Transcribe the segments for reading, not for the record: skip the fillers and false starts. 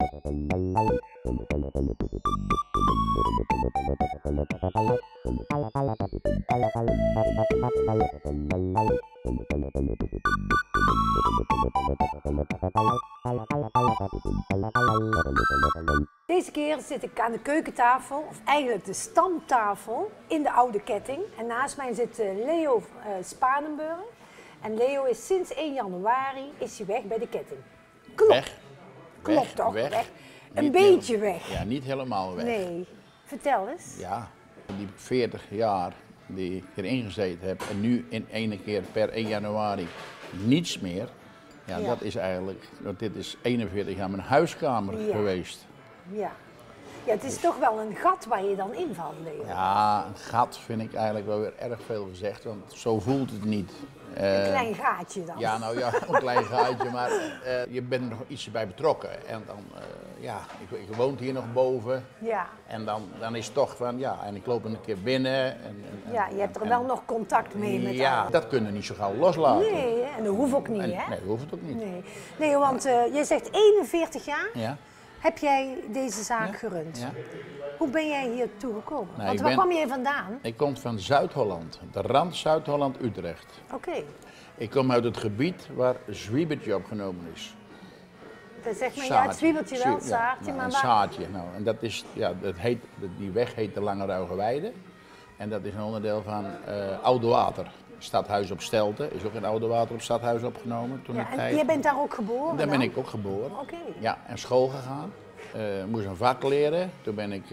Deze keer zit ik aan de keukentafel, of eigenlijk de stamtafel, in de Oude Ketting. En naast mij zit Leo Spanenburg. En Leo is sinds 1 januari is hij weg bij de ketting. Klopt. Weg. Klopt toch? Weg. Een beetje weg. Ja, niet helemaal weg. Nee. Vertel eens. Ja, die 40 jaar die ik erin gezeten heb en nu in ene keer per 1 januari niets meer. Ja, Ja. dat is eigenlijk, want dit is 41 jaar mijn huiskamer geweest. Ja. Ja, het is toch wel een gat waar je dan invalt, Leo. Ja, een gat vind ik eigenlijk wel weer erg veel gezegd, want zo voelt het niet. Een klein gaatje dan. Ja, nou ja, een klein gaatje, maar je bent er nog ietsje bij betrokken. En dan, ja, ik woon hier nog boven. Ja. En dan is het toch van, ja, en ik loop een keer binnen. Ja, je hebt er wel nog contact mee met ja, anderen. dat kunnen we niet zo gauw loslaten. Nee, hè? En dat hoeft ook niet, hè? Nee, dat hoeft het ook niet. Nee, nee, want jij zegt 41 jaar Ja. heb jij deze zaak gerund. Ja. Hoe ben jij hier toegekomen? Nou, Want waar kwam je vandaan? Ik kom van Zuid-Holland, de rand Zuid-Holland-Utrecht. Oké, Ik kom uit het gebied waar Zwiebertje opgenomen is. dat zegt maar ja, het zwiebeltje wel, zaadje, nou, maar een waar... zaadje. Nou, en dat is, ja, die weg heet de Lange Ruigeweide. En dat is een onderdeel van Oude Water. Stadhuis op Stelten is ook in Oude Water op Stadhuis opgenomen toen Ja, ik en jij bent daar ook geboren? Daar dan? ben ik ook geboren. Oké. Ja, en school gegaan. Moest een vak leren. Toen ben ik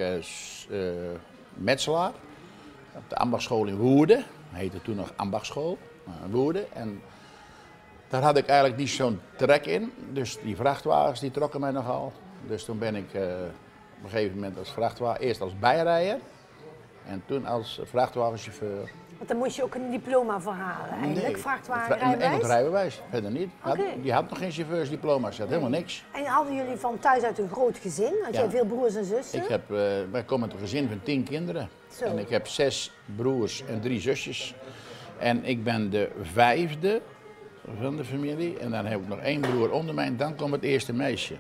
metselaar. Op de ambachtschool in Woerden. Heette toen nog ambachtschool. Woerden. En daar had ik eigenlijk niet zo'n trek in. Dus die vrachtwagens die trokken mij nogal. Dus toen ben ik op een gegeven moment als vrachtwagen, eerst als bijrijder. En toen als vrachtwagenchauffeur. Want dan moest je ook een diploma voor halen eigenlijk, vrachtwagenrijbewijs? En het rijbewijs, verder niet. Oké. Die had nog geen chauffeursdiploma's, had helemaal niks. En hadden jullie van thuis uit een groot gezin? Had jij veel broers en zussen? Wij komen uit een gezin van 10 kinderen. Zo. En ik heb 6 broers en 3 zusjes. En ik ben de 5e van de familie. En dan heb ik nog 1 broer onder mij en dan komt het eerste meisje.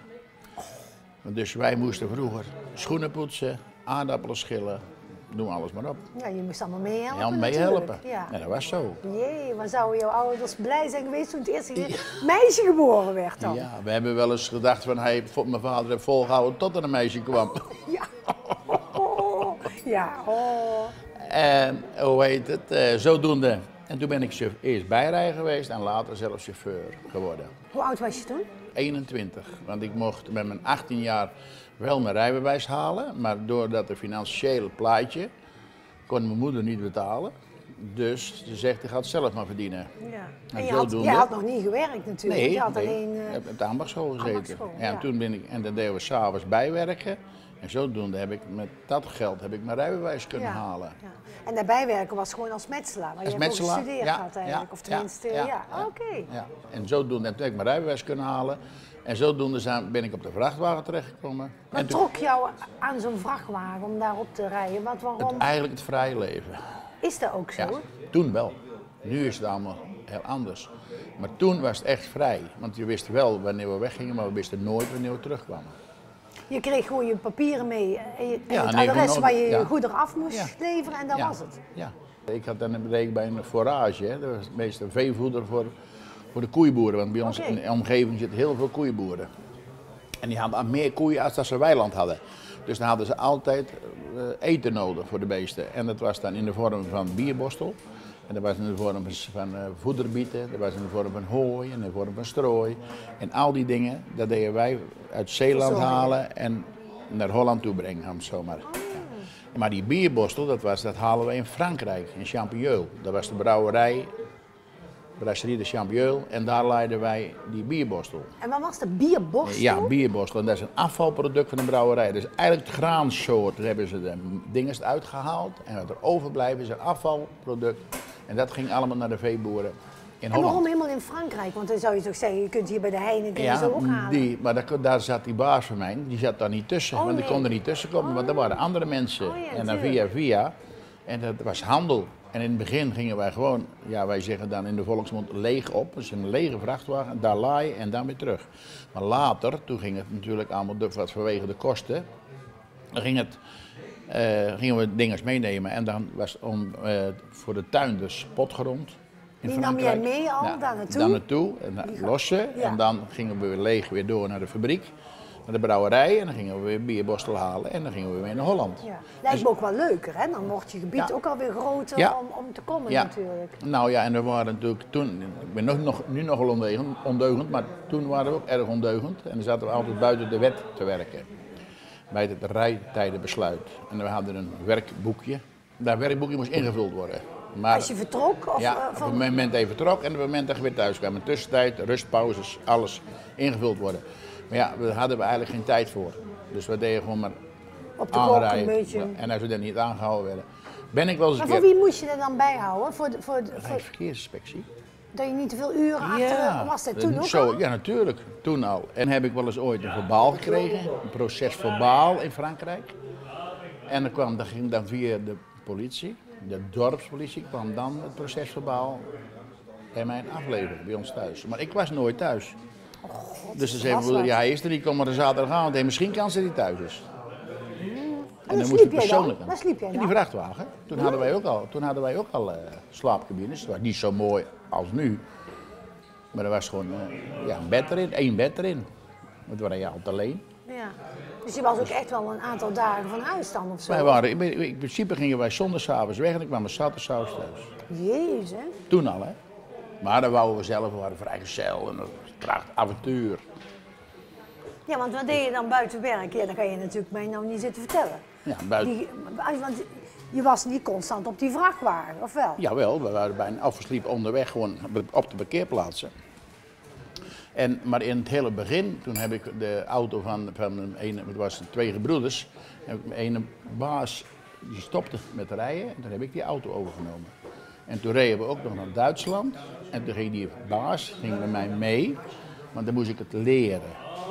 Dus wij moesten vroeger schoenen poetsen, aardappelen schillen, noem alles maar op. Ja, je moest allemaal meehelpen. Ja, meehelpen. natuurlijk. Ja. Ja, dat was zo. Jee, maar zouden jouw ouders blij zijn geweest toen het eerste meisje geboren werd dan? Ja, we hebben wel eens gedacht van, mijn vader heeft volgehouden tot er een meisje kwam. Ja. Ja, oh. En hoe heet het, zodoende. En toen ben ik eerst bijrijder geweest en later zelfs chauffeur geworden. Hoe oud was je toen? 21, want ik mocht met mijn 18 jaar wel mijn rijbewijs halen, maar doordat het financiële plaatje kon mijn moeder niet betalen. Dus ze zegt, je gaat het zelf maar verdienen. Ja. En En zodoende- je had nog niet gewerkt natuurlijk. Nee, je had nee, alleen... ik heb op de ambachtschool gezeten. ambachtschool, Ja, en ja. toen ben ik, en dan deden we s'avonds bijwerken. En zodoende heb ik met dat geld heb ik mijn rijbewijs kunnen halen. Ja. En daarbij werken was gewoon als metselaar, waar Als je hebt ook metselaar, gestudeerd ja, had eigenlijk. ja, Of tenminste, ja, ja. ja. Oké. Ja. En zodoende heb ik mijn rijbewijs kunnen halen. En zodoende ben ik op de vrachtwagen terechtgekomen. Wat En toen- trok jou aan zo'n vrachtwagen om daarop te rijden? Waarom? Eigenlijk het vrije leven. Is dat ook zo? Ja, toen wel. Nu is het allemaal heel anders. Maar toen was het echt vrij. Want je wist wel wanneer we weggingen, maar we wisten nooit wanneer we terugkwamen. Je kreeg gewoon je papieren mee en Ja, het nee, adres gewoon- waar je ja. je goederen af moest Ja. leveren en dat Ja, was het. Ja. Ik had dan bij een forage. Hè. Dat was meestal veevoeder voor de koeienboeren. Want bij ons Oké. in de omgeving zitten heel veel koeienboeren. En die hadden meer koeien als dat ze weiland hadden. Dus dan hadden ze altijd eten nodig voor de beesten. En dat was dan in de vorm van bierborstel. En dat was in de vorm van voederbieten, dat was in de vorm van hooi, in de vorm van strooi. En al die dingen, dat deden wij uit Zeeland halen en naar Holland toe brengen, om het zo maar. Ja. Maar die bierborstel, dat halen we in Frankrijk, in Champigneul. Dat was de brouwerij, Brasserie de Champigneul, en daar leiden wij die bierborstel. En wat was de bierborstel? Ja, bierborstel. En dat is een afvalproduct van de brouwerij. Dus eigenlijk het graansoort, daar hebben ze de dingen uitgehaald. En wat er overblijft is een afvalproduct. En dat ging allemaal naar de veeboeren in En Holland. waarom helemaal in Frankrijk? Want dan zou je toch zeggen, je kunt hier bij de Heineken zo ook halen. Maar daar zat die baas van mij, die zat daar niet tussen. Want die kon er niet tussen komen, want er waren andere mensen. Oh, ja, en dan tuurlijk. via. En dat was handel. En in het begin gingen wij gewoon, ja, wij zeggen dan in de volksmond leeg op. Dus een lege vrachtwagen, daar laaien en dan weer terug. Maar later, toen ging het natuurlijk allemaal vanwege de kosten, dan gingen we dingen meenemen. En dan was voor de tuin de spotgrond. Die nam jij mee al daar naartoe? Daar naartoe, en lossen. Ja. En dan gingen we weer leeg weer door naar de fabriek. Naar de brouwerij en dan gingen we weer bierborstel halen en dan gingen we weer naar Holland. Ja. Lijkt me ook wel leuker, hè? Dan wordt je gebied ook alweer groter om te komen natuurlijk. Nou ja, en we waren natuurlijk toen, ik ben nu nog wel ondeugend, maar toen waren we ook erg ondeugend. En dan zaten we altijd buiten de wet te werken. Bij het rijtijdenbesluit. En we hadden een werkboekje. Dat werkboekje moest ingevuld worden. Maar, als je vertrok? Of, ja, op het moment dat je vertrok en op het moment dat je weer thuis kwam. In tussentijd, rustpauzes, alles ingevuld worden. Maar ja, daar hadden we eigenlijk geen tijd voor. Dus we deden gewoon maar op de klok een beetje. En als we dan niet aangehouden werden, ben ik wel eens een keer... Maar voor wie moest je er dan bijhouden? Voor de Rijksverkeersinspectie. Dat je niet te veel uren achter... Was dat toen ook al? Ja, natuurlijk. Toen al. En heb ik wel eens ooit een verbaal gekregen. Een proces verbaal in Frankrijk. En dat ging dan via de politie. De dorpspolitie kwam dan het proces verbaal bij mij afleveren, bij ons thuis. Maar ik was nooit thuis. Dus ze zei, ja, hij is er niet, kom maar de zaterdagavond. En misschien kan ze niet thuis is. En dan sliep jij dan? Waar sliep jij dan? In die vrachtwagen. Toen hadden wij ook al slaapcabines. Het was niet zo mooi als nu. Maar er was gewoon een bed erin, 1 bed erin. Want we waren altijd alleen. Ja. Dus je was ook echt wel een aantal dagen van huis dan of zo? Wij waren, in principe gingen wij zondagsavonds weg en ik kwam zaterdags thuis. Jezus. Toen al, hè. Maar dan wouden we zelf, we waren vrijgezel en een prachtig avontuur. Ja, want wat deed je dan buiten werk? Ja, dan kan je natuurlijk mij nou niet zitten vertellen. Ja, buiten... want je was niet constant op die vrachtwagen, of wel? Jawel, we waren bijna afgeslepen onderweg, gewoon op de parkeerplaatsen. Maar in het hele begin, toen heb ik de auto van het was 2 gebroeders. En een baas die stopte met rijden en toen heb ik die auto overgenomen. En toen reden we ook nog naar Duitsland. En toen ging die baas met mij mee, want dan moest ik het leren.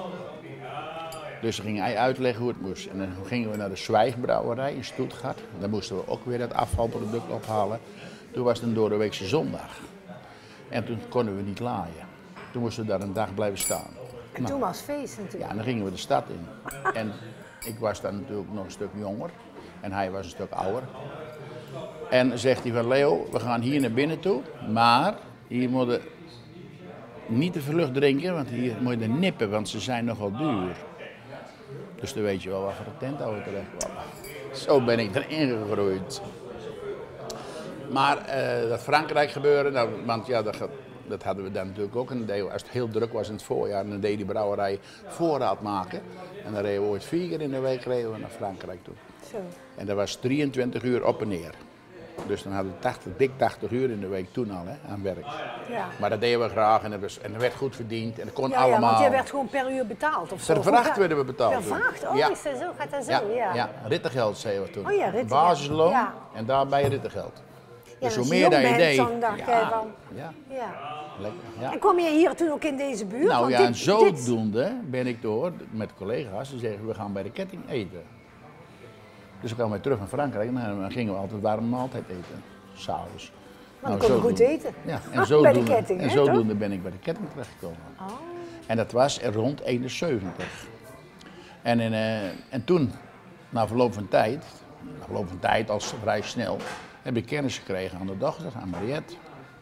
Dus dan ging hij uitleggen hoe het moest. En dan gingen we naar de Zwijgbrouwerij in Stuttgart. Dan moesten we ook weer dat afvalproduct ophalen. Toen was het een doordeweekse zondag. En toen konden we niet laaien. Toen moesten we daar een dag blijven staan. En toen was feest natuurlijk. Ja, en dan gingen we de stad in. En ik was dan natuurlijk nog een stuk jonger. En hij was een stuk ouder. En dan zegt hij van Leo, we gaan hier naar binnen toe. Maar hier moet je niet te veel lucht drinken, want hier moet je nippen, want ze zijn nogal duur. Dus dan weet je wel waar voor de tentouwer terecht kwam. Zo ben ik erin gegroeid. Maar dat Frankrijk gebeuren, nou, want ja, dat hadden we dan natuurlijk ook. En als het heel druk was in het voorjaar, dan deed die brouwerij voorraad maken. En dan reden we ooit 4 keer in de week naar Frankrijk toe. Zo. En dat was 23 uur op en neer. Dus dan hadden we dik 80 uur in de week toen al aan werk. Ja. Maar dat deden we graag en dat werd goed verdiend en dat kon ja, allemaal. Ja, want jij werd gewoon per uur betaald of zo? Per vracht werden we betaald. Per vracht? Oh, ja. is dat zo? Gaat dat zo? Ja, ja. Rittegeld zeiden we toen. Oh ja, rittegeld. Basisloon en daarbij rittegeld. Ja, dus hoe meer dat je deed. Ja. Lekker, ja. En kwam je hier toen ook in deze buurt? Nou ja, en zodoende ben ik door met collega's die zeggen we gaan bij de ketting eten. Dus dan kwamen we terug naar Frankrijk en dan gingen we altijd warme maaltijd eten, s'avonds. Maar dan kon je goed eten. Ja, bij de ketting, en zodoende ben ik bij de ketting terechtgekomen. Oh. En dat was rond 71. En toen, na verloop van tijd, als vrij snel, heb ik kennis gekregen aan de dochter, aan Mariette.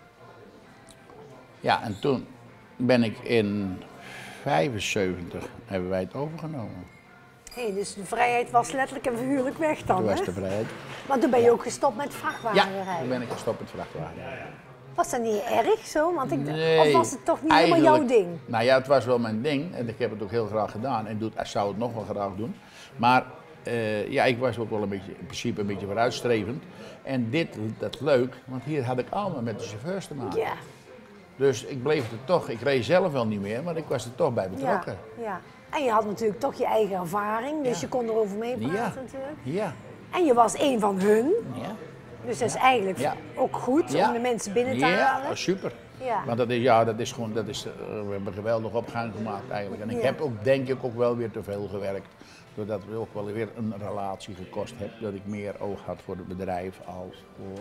Ja, en toen ben ik in 75 hebben wij het overgenomen. Hey, dus de vrijheid was letterlijk en figuurlijk weg dan, Toen was hè? de vrijheid. Maar toen ben je ook gestopt met vrachtwagenrijden? Ja, toen ben ik gestopt met vrachtwagenrijden. Was dat niet erg zo? Want Nee, of was het toch niet helemaal jouw ding? Nou ja, het was wel mijn ding en ik heb het ook heel graag gedaan en ik zou het nog wel graag doen. Maar ja, ik was ook wel in principe een beetje vooruitstrevend. En dat leuk, want hier had ik allemaal met de chauffeurs te maken. Ja. Dus ik bleef er toch, ik reed zelf wel niet meer, maar ik was er toch bij betrokken. Ja. En je had natuurlijk toch je eigen ervaring, dus je kon erover meepraten natuurlijk. Ja. En je was een van hun. Ja. Dus dat is eigenlijk ook goed om de mensen binnen te halen. Ja, super. Ja. Want we hebben geweldig opgang gemaakt eigenlijk. En ik heb ook, denk ik, ook wel weer te veel gewerkt. Doordat we ook wel weer een relatie gekost hebben. Dat ik meer oog had voor het bedrijf als voor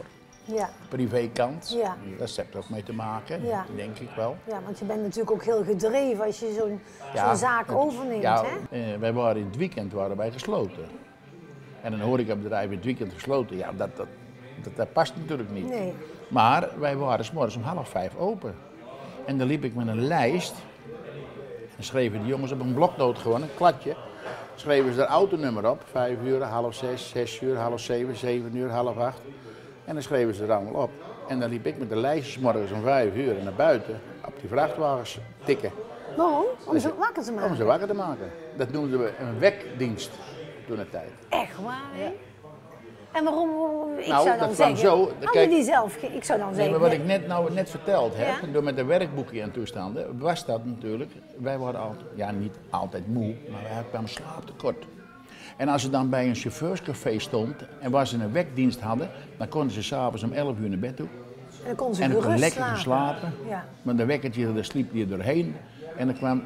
Ja. Privékant. Ja. Dat heeft er ook mee te maken, Ja. denk ik wel. Ja, want je bent natuurlijk ook heel gedreven als je zo'n zaak overneemt, ja, hè? Wij waren in het weekend gesloten. En een horecabedrijf in het weekend gesloten, ja, dat past natuurlijk niet. Nee. Maar wij waren 's morgens om 4:30 open. En dan liep ik met een lijst. En schreven de jongens op een bloknoot gewoon, een kladje. Schreven ze er autonummer op. 5 uur, 5:30, 6 uur, 6:30, 7 uur, 7:30. En dan schreven ze er allemaal op. En dan liep ik met de lijstjes morgens om 5 uur en naar buiten op die vrachtwagens tikken. Waarom? Om ze wakker te maken? Om ze wakker te maken. Dat noemden we een wekdienst toen de tijd. Echt waar, hè? En waarom? Ik Nou, zou dan dat kwam zeggen, zo, hadden kijk- die zelf, ik zou dan Nee, zeggen... maar wat ik net verteld heb, Ja. door met de werkboekje en toestanden, was dat natuurlijk, wij waren altijd, ja niet altijd moe, maar wij kwamen slaaptekort. En als ze dan bij een chauffeurscafé stond en waar ze een wekdienst hadden, dan konden ze s'avonds om 11 uur naar bed toe. En dan kon ze En dan kon gerust lekker slapen. slapen. Ja. Met een wekkertje, daar sliep je doorheen. En dan kwam,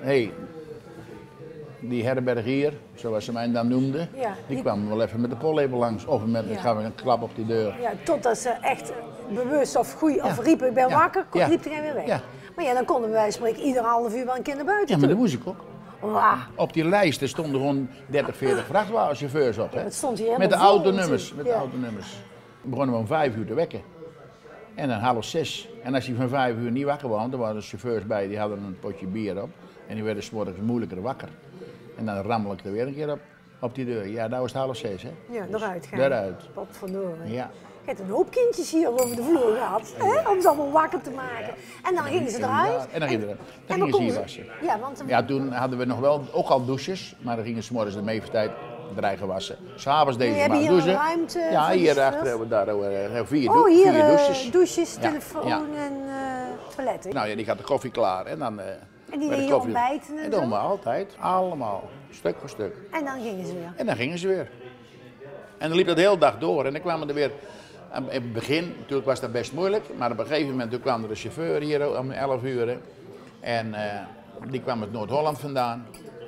die herbergier, zoals ze mij dan noemden, Ja, die die- kwam wel even met de pollepel langs. Of met Ja. ik gaf een klap op die deur. Ja, totdat ze echt bewust of riepen, ik ben Ja. wakker, Ja. liep hij weer weg. Ja. Maar ja, dan konden wij spreken ieder half uur wel een keer naar buiten Ja, maar toe. dat moest ik ook. Wauw. Op die lijsten stonden gewoon 30, 40 vrachtwagenchauffeurs op. Hè? het stond hier met de helemaal vol autonummers. natuurlijk. Met de Ja. autonummers. We begonnen om 5 uur te wekken. En dan 5:30. En als je van 5 uur niet wakker was, dan waren er chauffeurs bij die hadden een potje bier op. En die werden 's morgens moeilijker wakker. En dan rammel ik er weer een keer op die deur. Ja, nou is het 5:30, hè? Ja, eruit gaan. Daaruit. Wat verdorie. Ja. Je hebt een hoop kindjes hier over de vloer gehad, hè, om ze allemaal wakker te maken. En dan gingen ze eruit. En dan gingen ze dan hier konden ze- wassen. Ja, want Ja, toen hadden we nog wel ook al douches, maar dan gingen ze morgens de meeste tijd dreigen wassen. S'avonds deden ze hebben maar hier een douchen. ruimte Ja, voor de hier achter chauffeurs? hebben we daar vier, oh, hier vier douches. douches, Ja, telefoon ja. en toiletten. Nou ja, die gaat de koffie klaar en dan... En die werd de deden koffie- ontbijten en En zo? dat doen we altijd, allemaal, stuk voor stuk. En dan gingen ze weer. En dan gingen ze weer. En dan liep dat de hele dag door en dan kwamen er weer... In het begin, natuurlijk was dat best moeilijk, maar op een gegeven moment toen kwam er een chauffeur hier om 11 uur. Hè. En die kwam uit Noord-Holland vandaan.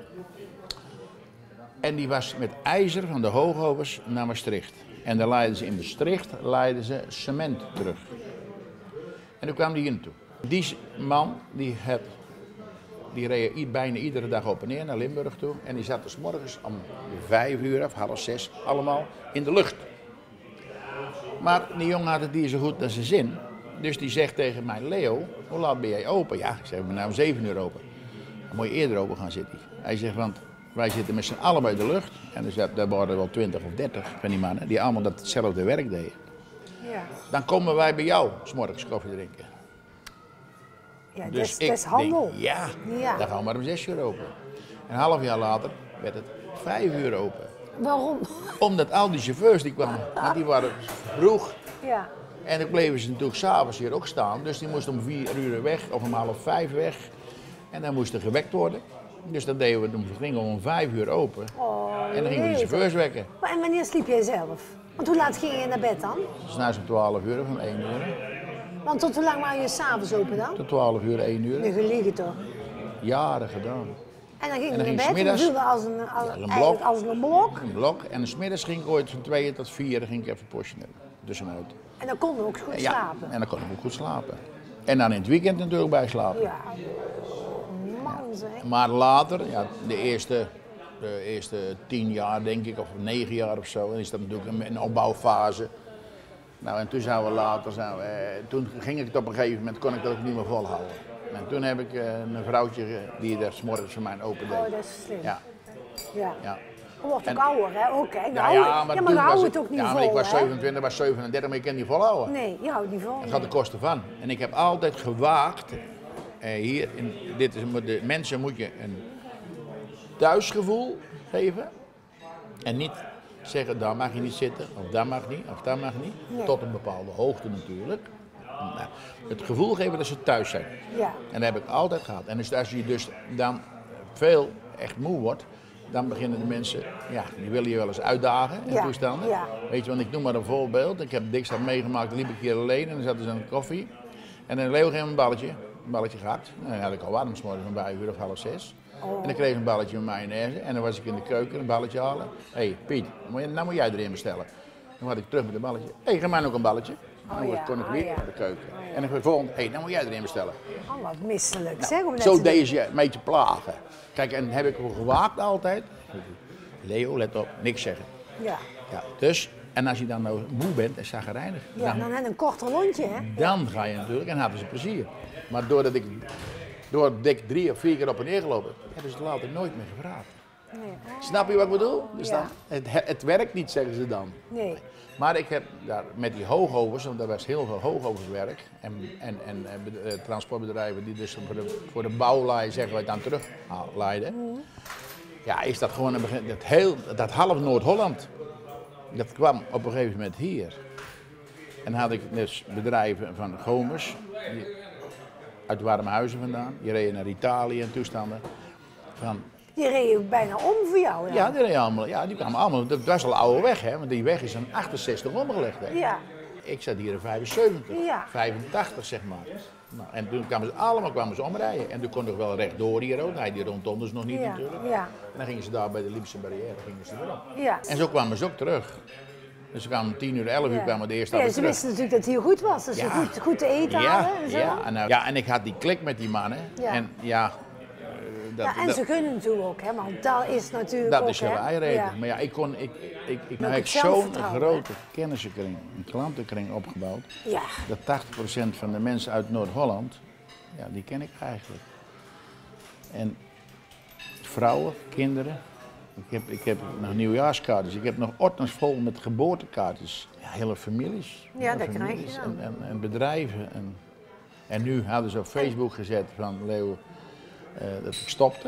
En die was met ijzer van de Hoogovens naar Maastricht. En dan leidden ze in Maastricht cement terug. En toen kwam die hier naartoe. Die man die reed bijna iedere dag op en neer naar Limburg toe. En die zat dus morgens om 5 uur of 5:30 allemaal in de lucht. Maar die jongen had het niet zo goed naar zijn zin. Dus die zegt tegen mij, Leo, hoe laat ben jij open? Ja, ik zeg, ik ben nou om 7 uur open. Dan moet je eerder open gaan zitten. Hij zegt, want wij zitten met z'n allen bij de lucht. En dus daar waren wel 20 of 30 van die mannen die allemaal datzelfde werk deden. Ja, Dan komen wij bij jou 's morgens koffie drinken. ja Dus dat ik is handel. denk, ja, Ja. dan gaan we maar om 6 uur open. Een half jaar later werd het 5 uur open. Waarom? Omdat al die chauffeurs die kwamen, want die waren vroeg. Ja. En dan bleven ze natuurlijk s'avonds hier ook staan. Dus die moesten om 4 uur weg of om 4:30 weg. En dan moesten gewekt worden. Dus dat deden we, toen gingen we om 5 uur open. Oh, En dan gingen we de jeetje. chauffeurs wekken. Maar en wanneer sliep jij zelf? Want hoe laat ging je naar bed dan? S'nachts om 12 uur of om 1 uur. Want tot hoe lang waren je s'avonds open dan? Tot 12 uur, 1 uur. Nu geliegen toch? Jaren gedaan. En dan ging En je dan naar ging bed en smiddags- dan viel er als een blok. eigenlijk als een blok. Een blok. En 's middags ging ik ooit van 2 tot 4 ging ik even een postje nemen. Tussenuit. En dan konden we ook goed slapen. En dan kon ik ook goed slapen. En dan in het weekend natuurlijk bijslapen. Ja. Man zeg. Maar later, ja, de eerste 10 jaar denk ik, of 9 jaar of zo, dan is dat natuurlijk een opbouwfase. Nou, en toen toen ging ik het op een gegeven moment, kon ik dat ook niet meer volhouden. En toen heb ik een vrouwtje die daar 's morgens voor mij open deed. Oh, dat is slim. Ja, Ja. ja. Je wordt ook En- ouder, hè? Ook, hè? Ja, ja, maar maar toen je houdt was het ook niet ja, vol, maar ik was hè? 27, was 37, maar ik kan niet volhouden. Nee, je houdt niet vol. Dat gaat de kosten van. En ik heb altijd gewaagd, de mensen moet je een thuisgevoel geven. En niet zeggen, daar mag je niet zitten, of daar mag niet, of daar mag niet. Nee. Tot een bepaalde hoogte natuurlijk. Nou, het gevoel geven dat ze thuis zijn. Ja. En dat heb ik altijd gehad. En dus als je dus dan veel echt moe wordt, dan beginnen de mensen, ja, die willen je wel eens uitdagen en Ja, toestanden. ja. Weet je, want ik noem maar een voorbeeld. Ik heb dinsdag meegemaakt, liep ik hier alleen en dan zaten ze aan de koffie. En dan Leo geef me een balletje gehad. En dan had ik al warm, 's morgens om 5 uur of 5:30. Oh. En dan kreeg ik een balletje met mayonaise en dan was ik in de keuken een balletje halen. Hé Piet, nou moet jij erin bestellen. Dan had ik terug met een balletje. Hé, geef mij nog een balletje. Anders kon ik weer naar de keuken. En dan volgende, nou moet jij erin bestellen. Oh, wat misselijk, zeg. Om Zo deze een beetje plagen. Kijk, en heb ik gewaakt altijd. Leo, let op, niks zeggen. Ja. Dus, en als je dan nou moe bent en chagrijnig, Ja, dan heb je een korter lontje, hè? dan ga je natuurlijk en hadden ze plezier. Maar doordat ik 3 of 4 keer op en neer gelopen, hebben ze het later nooit meer gevraagd. Nee. Snap je wat ik bedoel? Dus Ja. dan, het werkt niet, zeggen ze dan. Nee. Maar ik heb daar met die hoogovens, want er was heel veel hoogoverswerk en transportbedrijven die dus voor de bouwlijn zeggen wij dan terugleiden. Ja, is dat gewoon dat half Noord-Holland, dat kwam op een gegeven moment hier. En dan had ik dus bedrijven van Gomers, uit Warmhuizen vandaan, die reden naar Italië en toestanden. Die reden bijna om voor jou, Ja, die kwamen allemaal. Dat was al een oude weg, hè? Want die weg is in 68 omgelegd. Hè? Ja. Ik zat hier in 75, Ja. 85 zeg maar. Nou, en toen kwamen ze omrijden. En toen kon ik wel rechtdoor hier ook. Nee, die rondom dus nog niet Ja. natuurlijk. Ja. En dan gingen ze daar bij de Liepse barrière gingen ze erop. Ja. En zo kwamen ze ook terug. Dus ze kwamen om 10 uur, 11 uur kwamen de eerste Ja, weer ze terug. wisten natuurlijk dat het hier goed was. Dat ze goed te eten hadden en zo. En ik had die klik met die mannen. Ja. En En ze gunnen natuurlijk ook, hè, want dat is natuurlijk dat ook, is heel hè. eigen. Ja. Maar ja, ik het heb zo'n zelfvertrouwen, grote kennissenkring, een klantenkring opgebouwd. Ja. Dat 80% van de mensen uit Noord-Holland, ja, die ken ik eigenlijk. En vrouwen, kinderen. Ik heb nog nieuwjaarskaartjes, ik heb nog ordners vol met geboortekaartjes. Ja, hele families. Ja, Hele dat krijg je families dan. en bedrijven. En nu hadden ze op Facebook gezet van Leo dat ik stopte.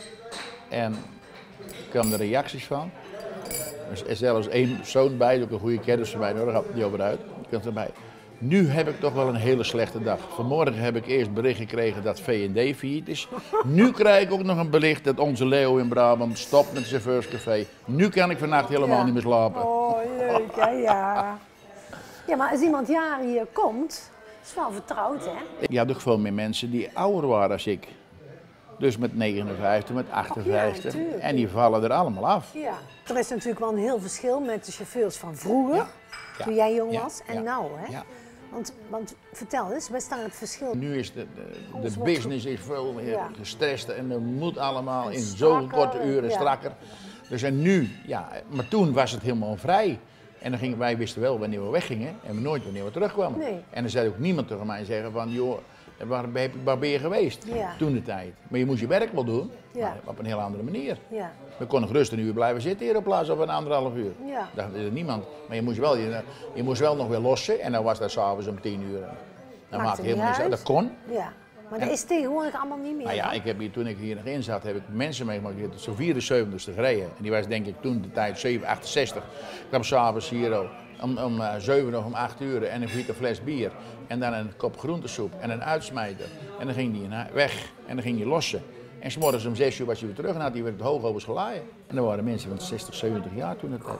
En er kwamen er reacties van. Er is zelfs één persoon bij, ook een goede kennis van mij, daar gaat het niet over uit. Die komt erbij. Nu heb ik toch wel een hele slechte dag. Vanmorgen heb ik eerst bericht gekregen dat V&D failliet is. Nu krijg ik ook nog een bericht dat onze Leo in Brabant stopt met zijn Chauffeurscafé. Nu kan ik vannacht helemaal niet meer slapen. Oh, leuk, hè, ja. Ja, maar als iemand jaren hier komt, is het wel vertrouwd, hè? Je had ook veel meer mensen die ouder waren als ik. Dus met 59, met 58. natuurlijk. En die vallen er allemaal af. Ja. Er is natuurlijk wel een heel verschil met de chauffeurs van vroeger, toen jij jong was, en nou, hè? Ja. Want vertel eens, waar staat het verschil? Nu is de Alles wordt business is veel meer Ja. gestrest en er moet allemaal in zo'n strakker, korte uren ja. strakker. Dus en nu, maar toen was het helemaal vrij. En dan wij wisten wel wanneer we weggingen en nooit wanneer we terugkwamen. Nee. En dan zei ook niemand tegen mij zeggen van, joh, waar ben je geweest Ja. toen de tijd. Maar je moest je werk wel doen, Ja. maar op een heel andere manier. Ja. We konden gerust een uur blijven zitten hier in plaats van een 1,5 uur. Ja. Dat is er niemand. Maar je moest wel nog weer lossen en dan was dat s'avonds om 10 uur. Dan maakte het helemaal niet niks uit. uit. Dat kon. Ja, maar dat is tegenwoordig allemaal niet meer. Nou ja, hè? toen ik hier nog in zat, heb ik mensen meegemaakt die zo'n 74ste gereden. En die was denk ik toen de tijd 68. Ik kwam s'avonds hier om 7 of om 8 uur en een fles bier. En dan een kop groentesoep en een uitsmijter. En dan ging die weg en dan ging je lossen. En 's morgens om 6 uur was je weer terug en had hij weer het hoogovers gelaaien. En dan waren mensen van 60, 70 jaar toen het.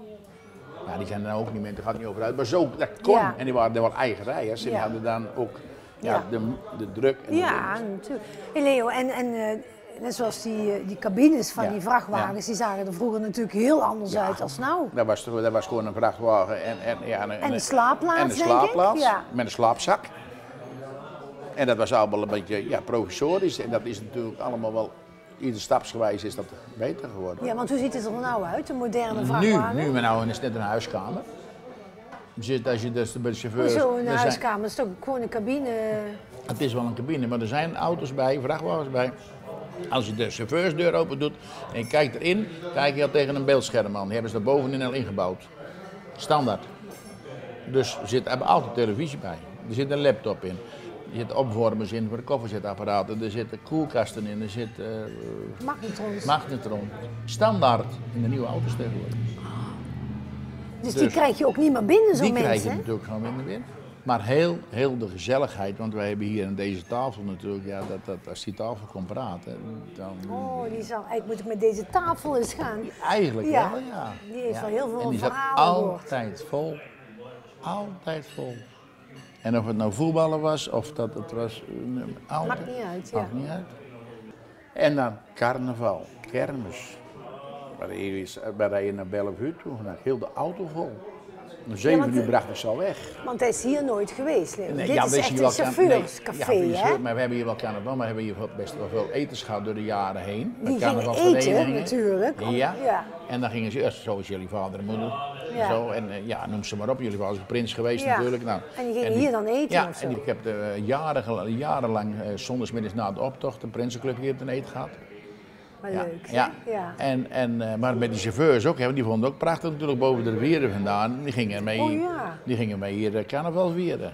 Ja, die zijn er nou ook niet meer, daar gaat het niet over uit. Maar zo, dat kon. Ja. En die waren wel eigen rijders. En die Ja. hadden dan ook Ja. de druk. En Ja, natuurlijk. Hey Leo, en net zoals die cabines van Ja, die vrachtwagens, die zagen er vroeger natuurlijk heel anders uit als nou. Dat was gewoon een vrachtwagen En een slaapplaats, en een slaapplaats denk ik. Ja. met een slaapzak. En dat was allemaal een beetje provisorisch. En dat is natuurlijk allemaal wel, ieder stapsgewijs is dat beter geworden. Ja, want hoe ziet het er nou uit, een moderne vrachtwagen? Nu is het net een huiskamer. Als je dus bij de chauffeur. Zo een huiskamer, is toch gewoon een cabine? Het is wel een cabine, maar er zijn auto's bij, vrachtwagens bij. Als je de chauffeursdeur open doet en je kijkt erin, kijk je al tegen een beeldscherm aan. Die hebben ze er bovenin al ingebouwd. Standaard. Dus er hebben altijd televisie bij. Er zit een laptop in. Er zitten opwarmers in voor de koffiezetapparaten. Er zitten koelkasten in. Er zit Magnetrons. magnetron. Standaard in de nieuwe auto's tegenwoordig. Dus die krijg je ook niet meer binnen, zo'n Die mensen, krijg je hè? natuurlijk gewoon minder binnen. Maar heel de gezelligheid, want wij hebben hier aan deze tafel natuurlijk, als die tafel komt praten, dan... Oh, eigenlijk moet ik met deze tafel eens gaan. Eigenlijk Ja. wel, ja. Die heeft wel heel veel en die zat verhalen gehoord. altijd vol. Altijd vol. En of het nou voetballen was, of dat het was... altijd. Maakt niet uit, ja. Maakt niet uit. En dan carnaval, kermis. We reden naar Bellevue toe, heel de auto vol. Om 7 uur bracht ik ze al weg. Want hij is hier nooit geweest, Leo. Nee, Dit is echt een chauffeurscafé, hè? Maar we hebben hier wel carnaval, maar we hebben hier best wel veel etens gehad door de jaren heen. Die gingen eten, natuurlijk. Ja. En dan gingen ze eerst, zoals jullie vader en moeder. Ja. Zo, en noem ze maar op, jullie waren als prins geweest natuurlijk. Nou, en die gingen hier dan eten ja, of zo? En ik heb jarenlang zondagsmiddags na de optocht de Prinsenclub hier ten eten gehad. Maar leuk, ja. Maar met die chauffeurs ook, die vonden het ook prachtig natuurlijk boven de rivieren vandaan. Die gingen mee hier carnaval vieren.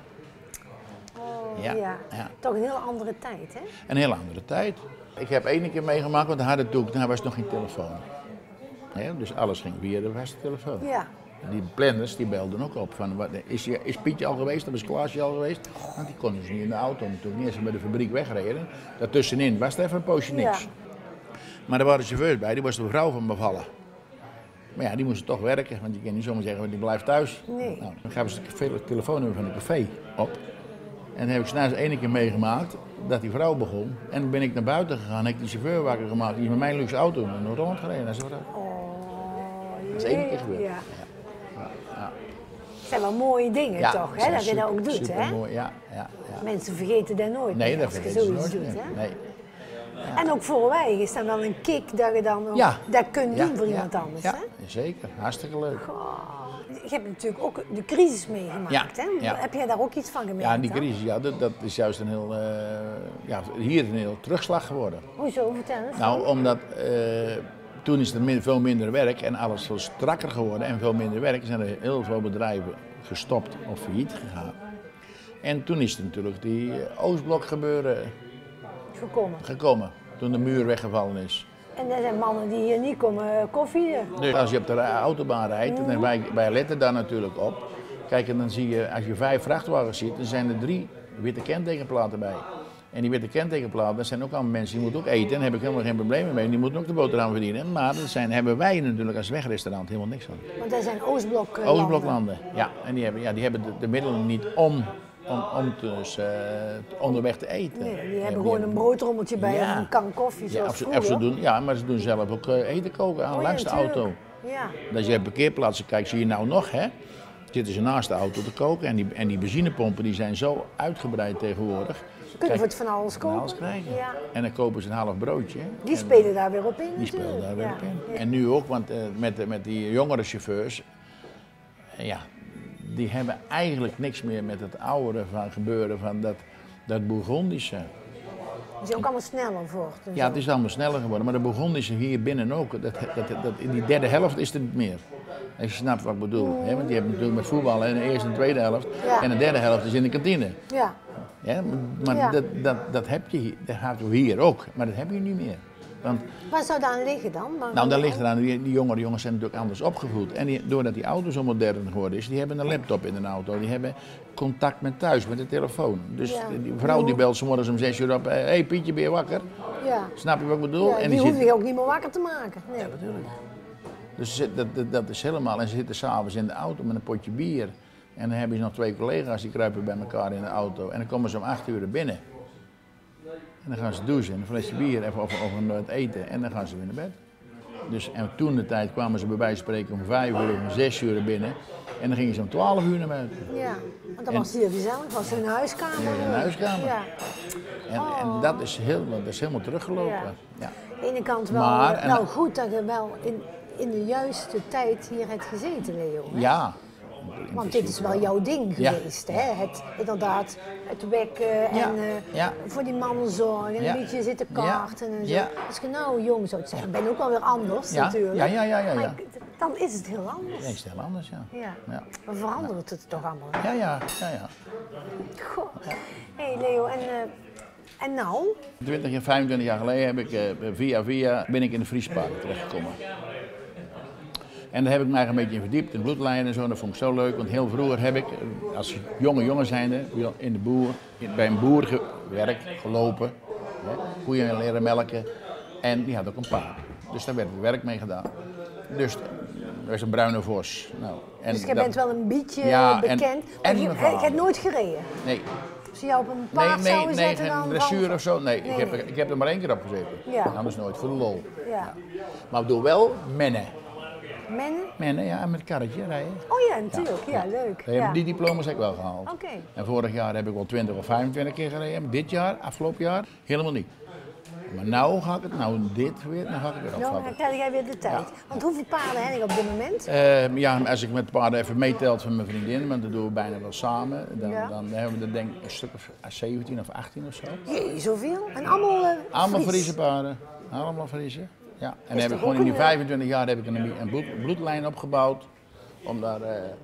Ja. Toch een heel andere tijd, hè? Een heel andere tijd. Ik heb één keer meegemaakt, want daar was nog geen telefoon. Ja, dus alles ging via de vaste telefoon. Ja. Die planners die belden ook op van, is Pietje al geweest of is Klaasje al geweest? Want die konden ze niet in de auto natuurlijk, niet als ze bij de fabriek wegreden. Daartussenin was er even een poosje niks. Ja. Maar er waren chauffeurs bij, die was de vrouw van bevallen. Maar ja, die moesten toch werken, want je kan niet zomaar zeggen, die blijft thuis. Nee. Nou, dan gaven ze het telefoonnummer van het café op. En dan heb ik s'nachts één keer meegemaakt dat die vrouw begon. En dan ben ik naar buiten gegaan, heb ik die chauffeur wakker gemaakt. Die is met mijn luxe auto naar Noord-Holland gereden. Dat is één keer gebeurd. Ja. Het zijn wel mooie dingen toch, hè? Dat je dat ook doet, hè? Mooi. Ja. Mensen vergeten dat nooit nee, meer, dat als je vergeten zoiets ze nooit doet, meer. hè? Nee. Ja. En ook voor wij is dan wel een kick dat je dan ook dat kunt doen voor iemand anders, hè? Ja, zeker. Hartstikke leuk. Je hebt natuurlijk ook de crisis meegemaakt, hè? Ja. Heb jij daar ook iets van gemerkt? Ja, die crisis, dat is juist een heel, hier een heel terugslag geworden. Hoezo? Vertel eens. Nou, omdat toen is er veel minder werk en alles veel strakker geworden en veel minder werk. Zijn er heel veel bedrijven gestopt of failliet gegaan. En toen is er natuurlijk die Oostblok gebeuren gekomen, toen de muur weggevallen is. En er zijn mannen die hier niet komen koffie. Dus als je op de autobaan rijdt, en wij letten daar natuurlijk op. Kijk, en dan zie je, als je 5 vrachtwagens ziet, dan zijn er 3 witte kentekenplaten bij. En die witte kentekenplaten, dat zijn ook allemaal mensen die moeten ook eten. En daar heb ik helemaal geen problemen mee. Die moeten ook de boterham verdienen. Maar dat hebben wij natuurlijk als wegrestaurant helemaal niks van. Want dat zijn Oostbloklanden. Oostbloklanden, ja. En die hebben de middelen niet om onderweg te eten. Nee, die hebben gewoon een broodrommeltje bij of een kan koffie zoals vroeger. Maar ze doen zelf ook eten koken aan langs de auto. Ja. Als je op parkeerplaatsen kijkt, zie je nou nog, hè? Zitten ze naast de auto te koken en die benzinepompen die zijn zo uitgebreid tegenwoordig. Ze kunnen voor het van alles kopen. Van alles krijgen. Ja. En dan kopen ze een half broodje. Die spelen daar weer op in. Die spelen daar weer op in. Ja. En nu ook, want met die jongere chauffeurs, die hebben eigenlijk niks meer met het oude van gebeuren van dat Bourgondische. Het is ook allemaal sneller voor. Ja, het is allemaal sneller geworden, maar de Bourgondische hier binnen ook. In die derde helft is het niet meer. Als je snapt wat ik bedoel. Hè? Want je hebt natuurlijk met voetballen en de eerste en tweede helft. Ja. En de derde helft is in de kantine. Ja. Ja, maar dat heb je hier, dat hebben we hier ook, maar dat heb je niet meer. Want, waar zou dat aan liggen dan? Nou, dat ligt eraan, die jongere jongens zijn natuurlijk anders opgevoed. En doordat die auto zo modern geworden is, die hebben een laptop in een auto. Die hebben contact met thuis, met de telefoon. Dus die vrouw die belt 's morgens om 6 uur op, hey Pietje, ben je wakker? Ja. Snap je wat ik bedoel? Ja, die hoef je ook niet meer wakker te maken. Nee. Ja, natuurlijk. Dus dat is helemaal, en ze zitten s'avonds in de auto met een potje bier. En dan hebben ze nog 2 collega's die kruipen bij elkaar in de auto. En dan komen ze om 8 uur binnen. En dan gaan ze douchen, een flesje bier even of het eten en dan gaan ze weer naar bed. Dus en toen de tijd kwamen ze bij wijze van spreken om 5 uur of om 6 uur binnen. En dan gingen ze om 12 uur naar bed. Ja, want dan was het hier gezellig, was er een huiskamer. Ja, een huiskamer. Ja. En dat is helemaal teruggelopen. Ja. Ja. Aan de ene kant wel goed dat je wel in de juiste tijd hier hebt gezeten, Leo. Hè? Ja. Want dit is wel jouw ding geweest, hè? Inderdaad, het wekken en voor die mannen zorgen en een beetje zitten karten en zo. Als je nou jong zou zeggen, ik ben ook wel weer anders natuurlijk. Ja. Maar dan is het heel anders. Nee, is het heel anders, ja. Dan verandert het toch allemaal. Ja. Goh. Hé Leo, en nou? 25 jaar geleden heb ik via ben ik in de Vriespark terechtgekomen. En daar heb ik mij een beetje in verdiept, in bloedlijnen en zo. Dat vond ik zo leuk, want heel vroeger heb ik, als jonge jongen zijnde, bij een boer gewerkt, gelopen. Koeien leren melken. En die had ook een paard. Dus daar werd werk mee gedaan. Dus dat was een bruine vos. Nou, dus je bent wel een beetje bekend. Maar je hebt nooit gereden? Nee. Als je jou op een paard zou zetten dan? Nee, geen dressuur of zo. Nee. Ik heb er maar 1 keer op gezeten. Ja. Anders nooit, voor de lol. Ja. Maar ik bedoel wel mennen. Mennen? Mennen, ja, en met karretje rijden. Oh ja, natuurlijk. Ja, leuk. Ja. Die diploma's heb ik wel gehaald. Oké. En vorig jaar heb ik wel 20 of 25 keer gereden. Dit jaar, afgelopen jaar, helemaal niet. Maar nou ga ik het, nou dit weer, dan ga ik het weer Nou, afvatten. dan krijg jij weer de tijd. Want hoeveel paarden heb ik op dit moment? Ja, als ik met de paarden even meetelt van mijn vriendin, want dat doen we bijna wel samen, dan, Ja. dan hebben we er denk ik een stuk of 17 of 18 of zo. Jee, zoveel? En allemaal Allemaal Fries? Friese paarden. Allemaal Friese. Ja. En dan heb ik toch gewoon ook in die een, 25 jaar heb ik een bloedlijn opgebouwd. Om daar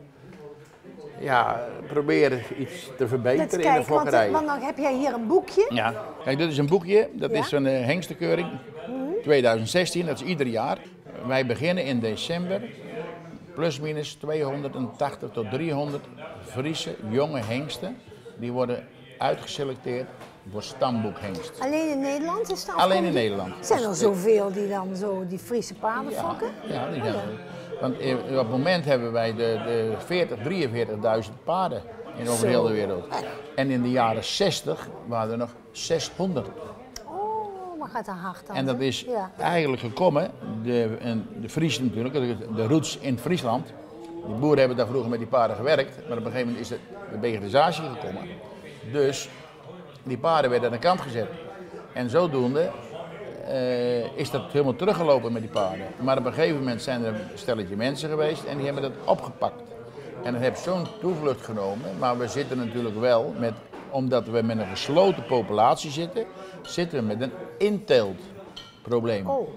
proberen iets te verbeteren in de fokkerij. Want dan heb jij hier een boekje. Ja, kijk, dit is een boekje. Dat Ja. is een hengstenkeuring 2016, dat is ieder jaar. Wij beginnen in december, plus minus 280 tot 300 Friese jonge hengsten. Die worden uitgeselecteerd voor stamboekhengst. Alleen in Nederland is dat? Alleen in Nederland. Zijn er zoveel die dan zo die Friese paarden Ja, fokken? ja, die zijn er. Want op het moment hebben wij de 43.000 paarden over heel de wereld. En in de jaren 60 waren er nog 600. Oh, maar gaat dat hard dan? En dat hè? is Ja. eigenlijk gekomen, de Friesen natuurlijk, de roots in Friesland. Die boeren hebben daar vroeger met die paarden gewerkt, maar op een gegeven moment is de vegetarisatie gekomen. Dus die paarden werden aan de kant gezet. En zodoende is dat helemaal teruggelopen met die paarden. Maar op een gegeven moment zijn er een stelletje mensen geweest en die hebben dat opgepakt. En dat heeft zo'n toevlucht genomen, maar we zitten natuurlijk wel met, omdat we met een gesloten populatie zitten, zitten we met een inteeltprobleem. Oh,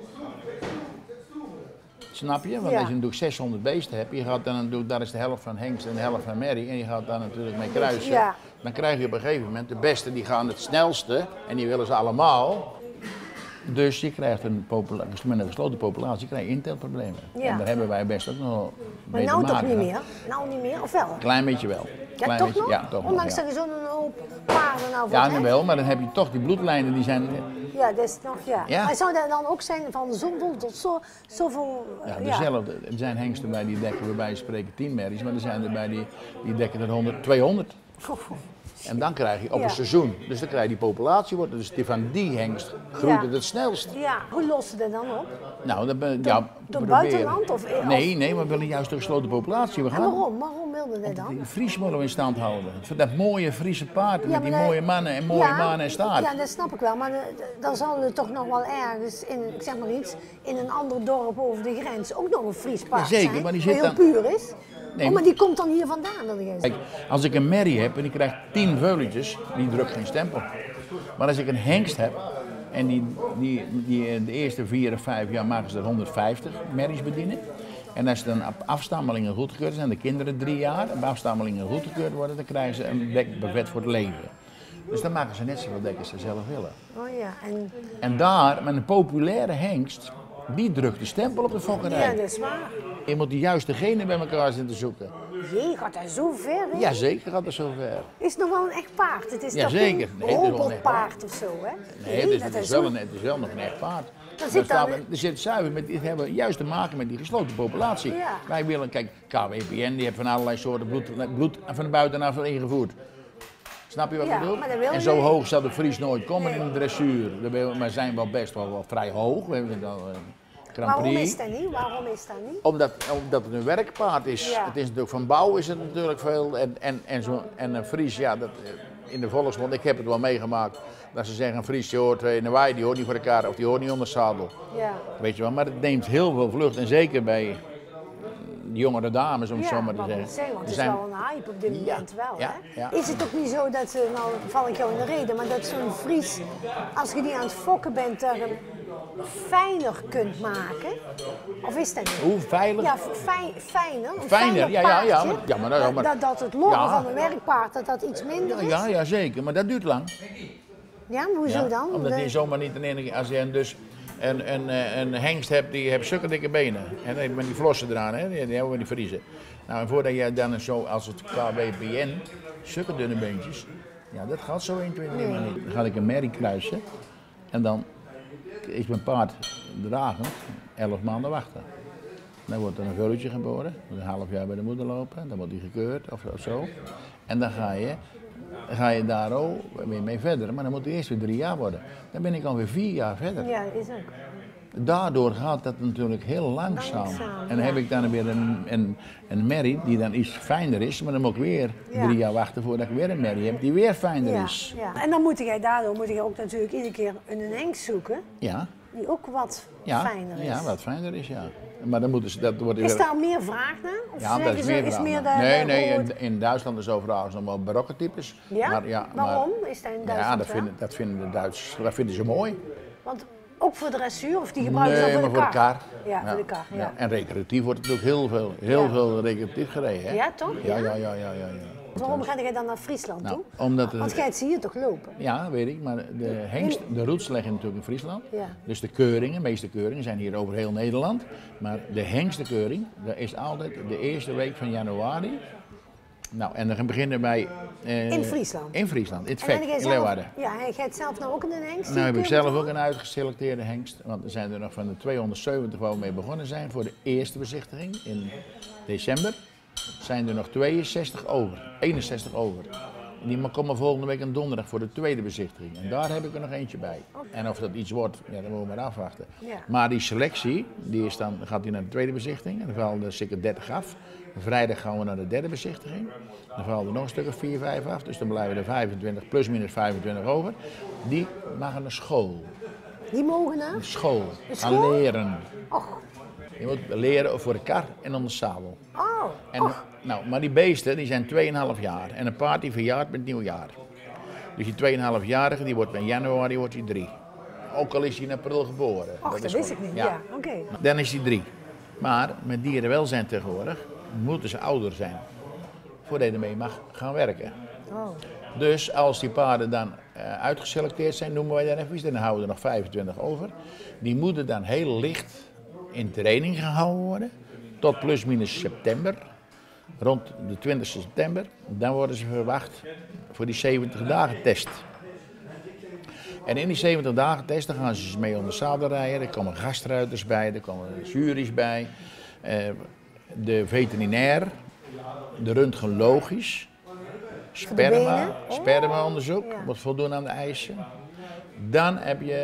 Snap je? Want Ja. als je natuurlijk 600 beesten hebt, je gaat dan natuurlijk, daar is de helft van hengst en de helft van merrie en je gaat daar natuurlijk mee kruisen. Ja. Dan krijg je op een gegeven moment, de beste die gaan het snelste en die willen ze allemaal. Dus je krijgt met een gesloten populatie krijg je inteeltproblemen. Ja. En daar hebben wij best ook nog maar mee nou te toch maken. niet meer? Nou niet meer, of wel? Klein beetje wel. Ja, Klein toch beetje, nog? Ja, toch Ondanks nog, dat je zo'n hoop paarden nou voor ja, het nu hek- wel, maar dan heb je toch die bloedlijnen die zijn. Ja, dat is nog, ja. Ja. Maar zou dat dan ook zijn van zoveel tot zoveel... Ja, dezelfde. Er zijn hengsten bij die dekken we bij spreken 10 merries, maar er zijn er bij die dekken er 100, 200. En dan krijg je op Ja. een seizoen, dus dan krijg je die populatie wordt, dus die van die hengst groeit Ja. het het snelst. Ja, hoe lossen ze dat dan op? Nou, dat ben, Door proberen. buitenland of- Nee, we willen juist een gesloten populatie. We En gaan waarom? Waarom wilde dat dan? die Fries willen we in stand houden. Dat mooie Friese paard met die maar dat- mooie mannen en mooie manen en staart. Ja, dat snap ik wel, maar dan zal er toch nog wel ergens in, ik zeg maar iets, in een ander dorp over de grens ook nog een Fries paard Ja, zeker, zijn, maar die heel zit dan- puur is. Nee, Oh, maar die komt dan hier vandaan, wil jij Kijk, zeggen? als ik een merrie heb en die krijgt 10 veuletjes, die drukt geen stempel. Maar als ik een hengst heb en die de eerste 4 of 5 jaar maken ze er 150 merries bedienen. En als dan op afstammelingen goedgekeurd zijn, de kinderen 3 jaar, op afstammelingen goedgekeurd worden, dan krijgen ze een dekbevet voor het leven. Dus dan maken ze net zoveel dek als ze zelf willen. Oh ja, en En daar, met een populaire hengst, die drukt de stempel op de fokkerij. ja, dat is waar. Je moet de juiste genen bij elkaar zitten zoeken. Jee, gaat dat zo ver, hè? Jazeker gaat het zover. Is het nog wel een echt paard? Het is Ja, toch zeker. geen Nee, het is wel een echt robotpaard of zo, hè? Nee, dat het is zo- wel nog een echt paard. zit Er dan- zit zuiver met, dit hebben juist te maken met die gesloten populatie. Ja. Wij willen, kijk, KWPN die heeft van allerlei soorten bloed van de buitenaf ingevoerd. Snap je wat ik Ja, bedoel? maar dat wil En zo je- hoog zal de Fries nooit komen in de dressuur. Maar zijn wel best wel vrij hoog. We hebben dan Grand Waarom Prix. is dat niet? Waarom is dat niet? Omdat het een werkpaard is. Ja. Het is natuurlijk van bouw is het natuurlijk veel. En een Fries, ja, dat, in de volksmond, ik heb het wel meegemaakt. Dat ze zeggen, een Fries die hoort in de waai, die hoort niet voor elkaar of die hoort niet onder het zadel. Ja. Weet je wel, maar het neemt heel veel vlucht. En zeker bij de jongere dames, om het zo maar te wat moet ik zeggen. zeggen, want Er het is zijn- wel een hype op dit moment wel, ja, hè? ja. Is het ook niet zo dat ze, nou val ik jou in de reden, maar dat zo'n Fries, als je die aan het fokken bent, dat je hem fijner kunt maken? Of is dat niet? Hoe veilig? Ja, fijner. Een Fijner, fijner ja, paardje. maar- dat het loggen Ja. van een werkpaard, dat iets minder is? Ja, zeker. Maar dat duurt lang. Ja, hoezo Ja, dan? Omdat je zomaar niet in één keer, als je dus een hengst hebt, die heeft zulke dikke benen. En dan met die flossen eraan, hè, die hebben we die vriezen. Nou, en voordat je dan zo, als het KWPN, zulke dunne beentjes, ja, dat gaat zo 1, 2, 3 maar niet. Dan ga ik een merrie kruisen en dan is mijn paard dragend 11 maanden wachten. Dan wordt er een vulletje geboren, moet een half jaar bij de moeder lopen, dan wordt die gekeurd of zo. En dan ga je daar ook weer mee verder, maar dan moet het eerst weer 3 jaar worden. Dan ben ik alweer 4 jaar verder. Ja, dat is ook. Daardoor gaat dat natuurlijk heel langzaam. En dan heb ik dan weer een merrie die dan iets fijner is, maar dan moet ik weer 3 jaar wachten voordat ik weer een merrie heb die weer fijner is. Ja. En dan daardoor moet je ook natuurlijk iedere keer een hengst zoeken die ook wat fijner is. Ja, wat fijner is, ja. Maar dan moeten ze, dat wordt is daar meer vraag naar? Of ja, dat is meer vraag naar. Nee, in Duitsland is overal nog wel barokke types. Ja? Waarom is dat in Duitsland dat vinden de Duitsers, dat vinden ze mooi. Want ook voor de dressuur of die gebruiken ze voor de kar? Ja, voor de kar. Ja. En recreatief wordt natuurlijk heel veel recreatief gereden. Hè? Ja, toch? Ja. Waarom ga jij dan naar Friesland toe? Want jij zie je toch lopen? Ja, weet ik, maar de roots liggen natuurlijk in Friesland. Ja. Dus de meeste keuringen zijn hier over heel Nederland. Maar de hengstenkeuring, dat is altijd de eerste week van januari. Nou, en dan beginnen wij... in Friesland? In Friesland, in het Vek, in Leeuwarden. Ja, en jij hebt zelf nou ook een hengst? Nou heb ik zelf ook een uitgeselecteerde hengst. Want er zijn er nog van de 270 waar we mee begonnen zijn voor de eerste bezichtiging in december. Zijn er nog 61 over. En die komen volgende week een donderdag voor de tweede bezichtiging. En daar heb ik er nog eentje bij. En of dat iets wordt, ja, dan moeten we maar afwachten. Ja. Maar die selectie, gaat die naar de tweede bezichtiging. En dan vallen er zeker 30 af. Vrijdag gaan we naar de derde bezichtiging. Dan vallen er nog een stuk of 4, 5 af. Dus dan blijven er 25, plus minus 25 over. Die mogen naar school. Die mogen naar? School. Gaan leren. Och. Je moet leren voor de kar en om de zadel. Oh. Maar die beesten die zijn 2,5 jaar. En een paard die verjaart met nieuwjaar. Dus die 2,5-jarige die wordt in januari 3. Ook al is hij in april geboren. Dat wist ik niet. Ja. Oké. Dan is hij 3. Maar met dierenwelzijn tegenwoordig moeten ze ouder zijn. Voordat je ermee mag gaan werken. Oh. Dus als die paarden dan uitgeselecteerd zijn, noemen wij dan even. Dan houden we er nog 25 over. Die moeten dan heel licht in training gehouden worden. Tot plus minus september. Rond de 20 september. Dan worden ze verwacht voor die 70 dagen test. En in die 70 dagen test dan gaan ze mee om de zadel rijden. Er komen gastruiters bij, er komen juries bij. De veterinair, de röntgenologisch, spermaonderzoek, moet voldoen aan de eisen. Dan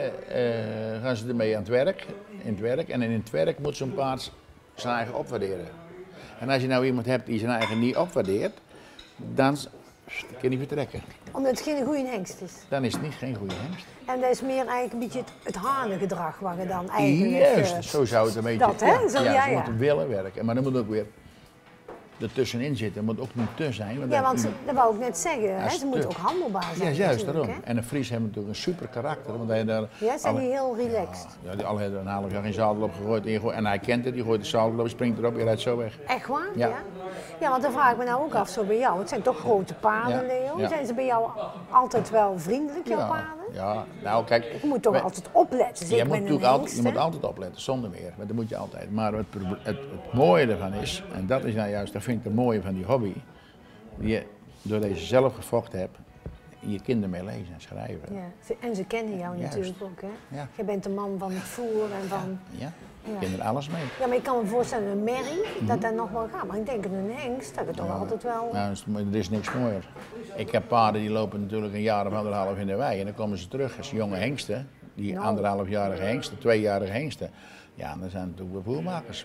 gaan ze ermee aan het werk, en in het werk moet zo'n paard zijn eigen opwaarderen. En als je nou iemand hebt die zijn eigen niet opwaardeert, dan kan hij vertrekken. Omdat het geen goede hengst is? Dan is het geen goede hengst. En dat is meer eigenlijk een beetje het hanengedrag waar je dan eigenlijk... Juist, zo zou het een beetje... Dat, hè? Ze moeten willen werken. Maar dan moet ook weer ertussenin zitten. Het moet ook niet te zijn. Want dat wou ik net zeggen. Hè? Ze moeten ook handelbaar zijn. Ja, juist daarom. Hè? En de Fries hebben natuurlijk een super karakter. Want zijn die heel relaxed? Ja, die al hebben een half jaar geen zadel op gegooid. En hij kent het, die gooit de zadel op, springt erop en rijdt zo weg. Echt waar? Ja. Ja, want dan vraag ik me nou ook af, zo bij jou. Het zijn toch grote paarden, Leo? Ja. Zijn ze bij jou altijd wel vriendelijk, jouw paarden? Ja, nou kijk... Je moet toch altijd opletten, zeker bij een hengst, je moet altijd opletten, zonder meer. Dat moet je altijd. Maar het mooie ervan is, en dat is nou juist, dat vind ik het mooie van die hobby, die je door deze zelf gefokt hebt, je kinderen mee lezen en schrijven. Ja. En ze kennen jou natuurlijk ook, hè? Ja. Je bent de man van het voer en van... Ja. Ik ken er alles mee. Ja, maar ik kan me voorstellen, een merrie, dat nog wel gaat. Maar ik denk een hengst, dat het toch altijd wel... Nou, er is niks mooier. Ik heb paarden die lopen natuurlijk een jaar of 1,5 in de wei. En dan komen ze terug als jonge hengsten. Die 1,5-jarige hengsten, 2-jarige hengsten. Ja, dan zijn het natuurlijk wel voermakers.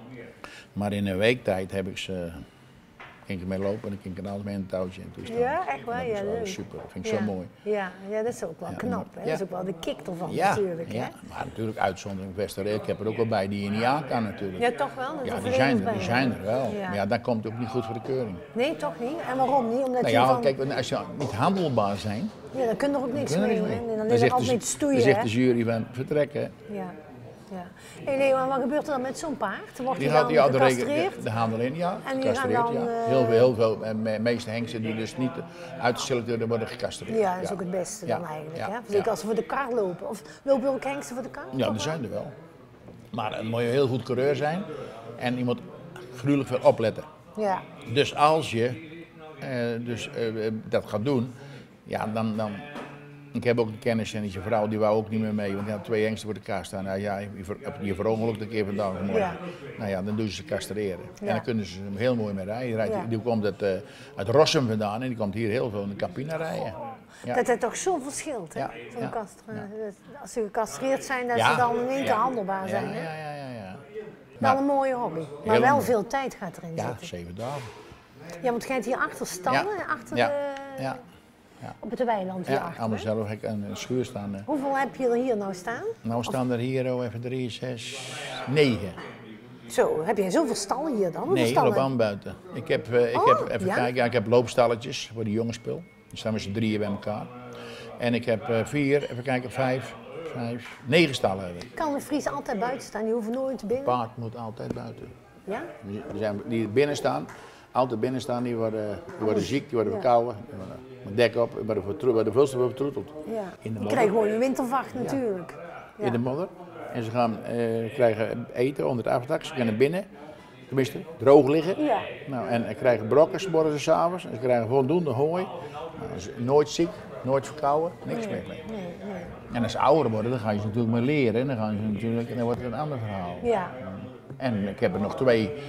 Maar in een week tijd heb ik ze... Ging ik mee lopen en ik ging er altijd mee in een touwtje in toestaan. Ja, echt waar? Ja, leuk. Super, dat vind ik zo mooi. Ja, dat is ook wel knap. Hè? Dat is ook wel de kick ervan natuurlijk. Hè? Ja, maar natuurlijk uitzondering Westerlee. Ik heb er ook wel bij die je niet aan kan natuurlijk. Ja, toch wel? Ja, die zijn er wel. Ja. Maar ja, dan komt het ook niet goed voor de keuring. Nee, toch niet? En waarom niet? Omdat kijk, als je niet handelbaar zijn... Ja, dan kun je er ook niks mee. Dan ligt er altijd stoeien. Dan zegt de jury van vertrekken. Ja. Ja. Hey Leo, en wat gebeurt er dan met zo'n paard? Wordt die dan gecastreerd? De handelen, ja. En die gaan dan, heel veel. En de meeste hengsten die dus niet uitgeselecteerd worden gecastreerd. Ja, dat is ook het beste dan eigenlijk. Ja. Hè? Zeker als ze voor de kar lopen. Of lopen ook hengsten voor de kar? Ja, er zijn er wel. Maar het moet je heel goed coureur zijn. En je moet gruwelijk veel opletten. Ja. Dus als je dat gaat doen, ja, dan... Ik heb ook een kennis en die vrouw die wou ook niet meer mee, want die had 2 hengsten voor de kast staan. Nou ja, je verongelukt een keer vandaag morgen. Ja. Nou ja, dan doen ze castreren. Ja. En dan kunnen ze hem heel mooi mee rijden. Die komt uit Rossum vandaan en die komt hier heel veel in de Campina rijden. Ja. Dat het toch zo verschilt, hè? Ja, Van ja, als ze gecastreerd zijn, dat Ja. ze dan in één keer handelbaar zijn. Ja, Hè? ja. Wel een mooie hobby. Maar Heel wel mooi. veel tijd gaat erin Ja, zitten. 7 dagen. Ja, want jij hebt hier achter stallen, achter Ja. de... Ja. Op het weiland Ja, hierachter. allemaal hè? zelf heb ik een schuur staan. Hoeveel heb je er hier nou staan? Nou staan er hier even 3, 6, 9. Zo, heb jij zoveel stallen hier dan? Hoeveel Nee, stallen? loop aan buiten. Ik heb, even ja? kijken, ja, ik heb loopstalletjes voor de jongenspul. Die staan met z'n 3 bij elkaar. En ik heb 4, even kijken, 5, 9 stallen heb ik. Kan de Fries altijd buiten staan? Die hoeven nooit binnen? Paard moet altijd buiten. Ja? Die binnen staan, altijd binnen staan, die worden ziek, die worden verkouden. Die worden met dek op, worden veel te vertroeteld. Ja. In de Je modder. krijgt gewoon een wintervacht natuurlijk. Ja. In de modder. En ze gaan, krijgen eten onder het afdak, ze kunnen binnen, tenminste droog liggen. Ja. Nou, en krijgen brokken, 's morgens en 's avonds. En ze krijgen voldoende hooi. Nou, ze nooit ziek, nooit verkouden, niks meer mee. Nee. En als ze ouder worden, dan ga je ze natuurlijk meer leren. En dan, en dan wordt het een ander verhaal. Ja. En ik heb er nog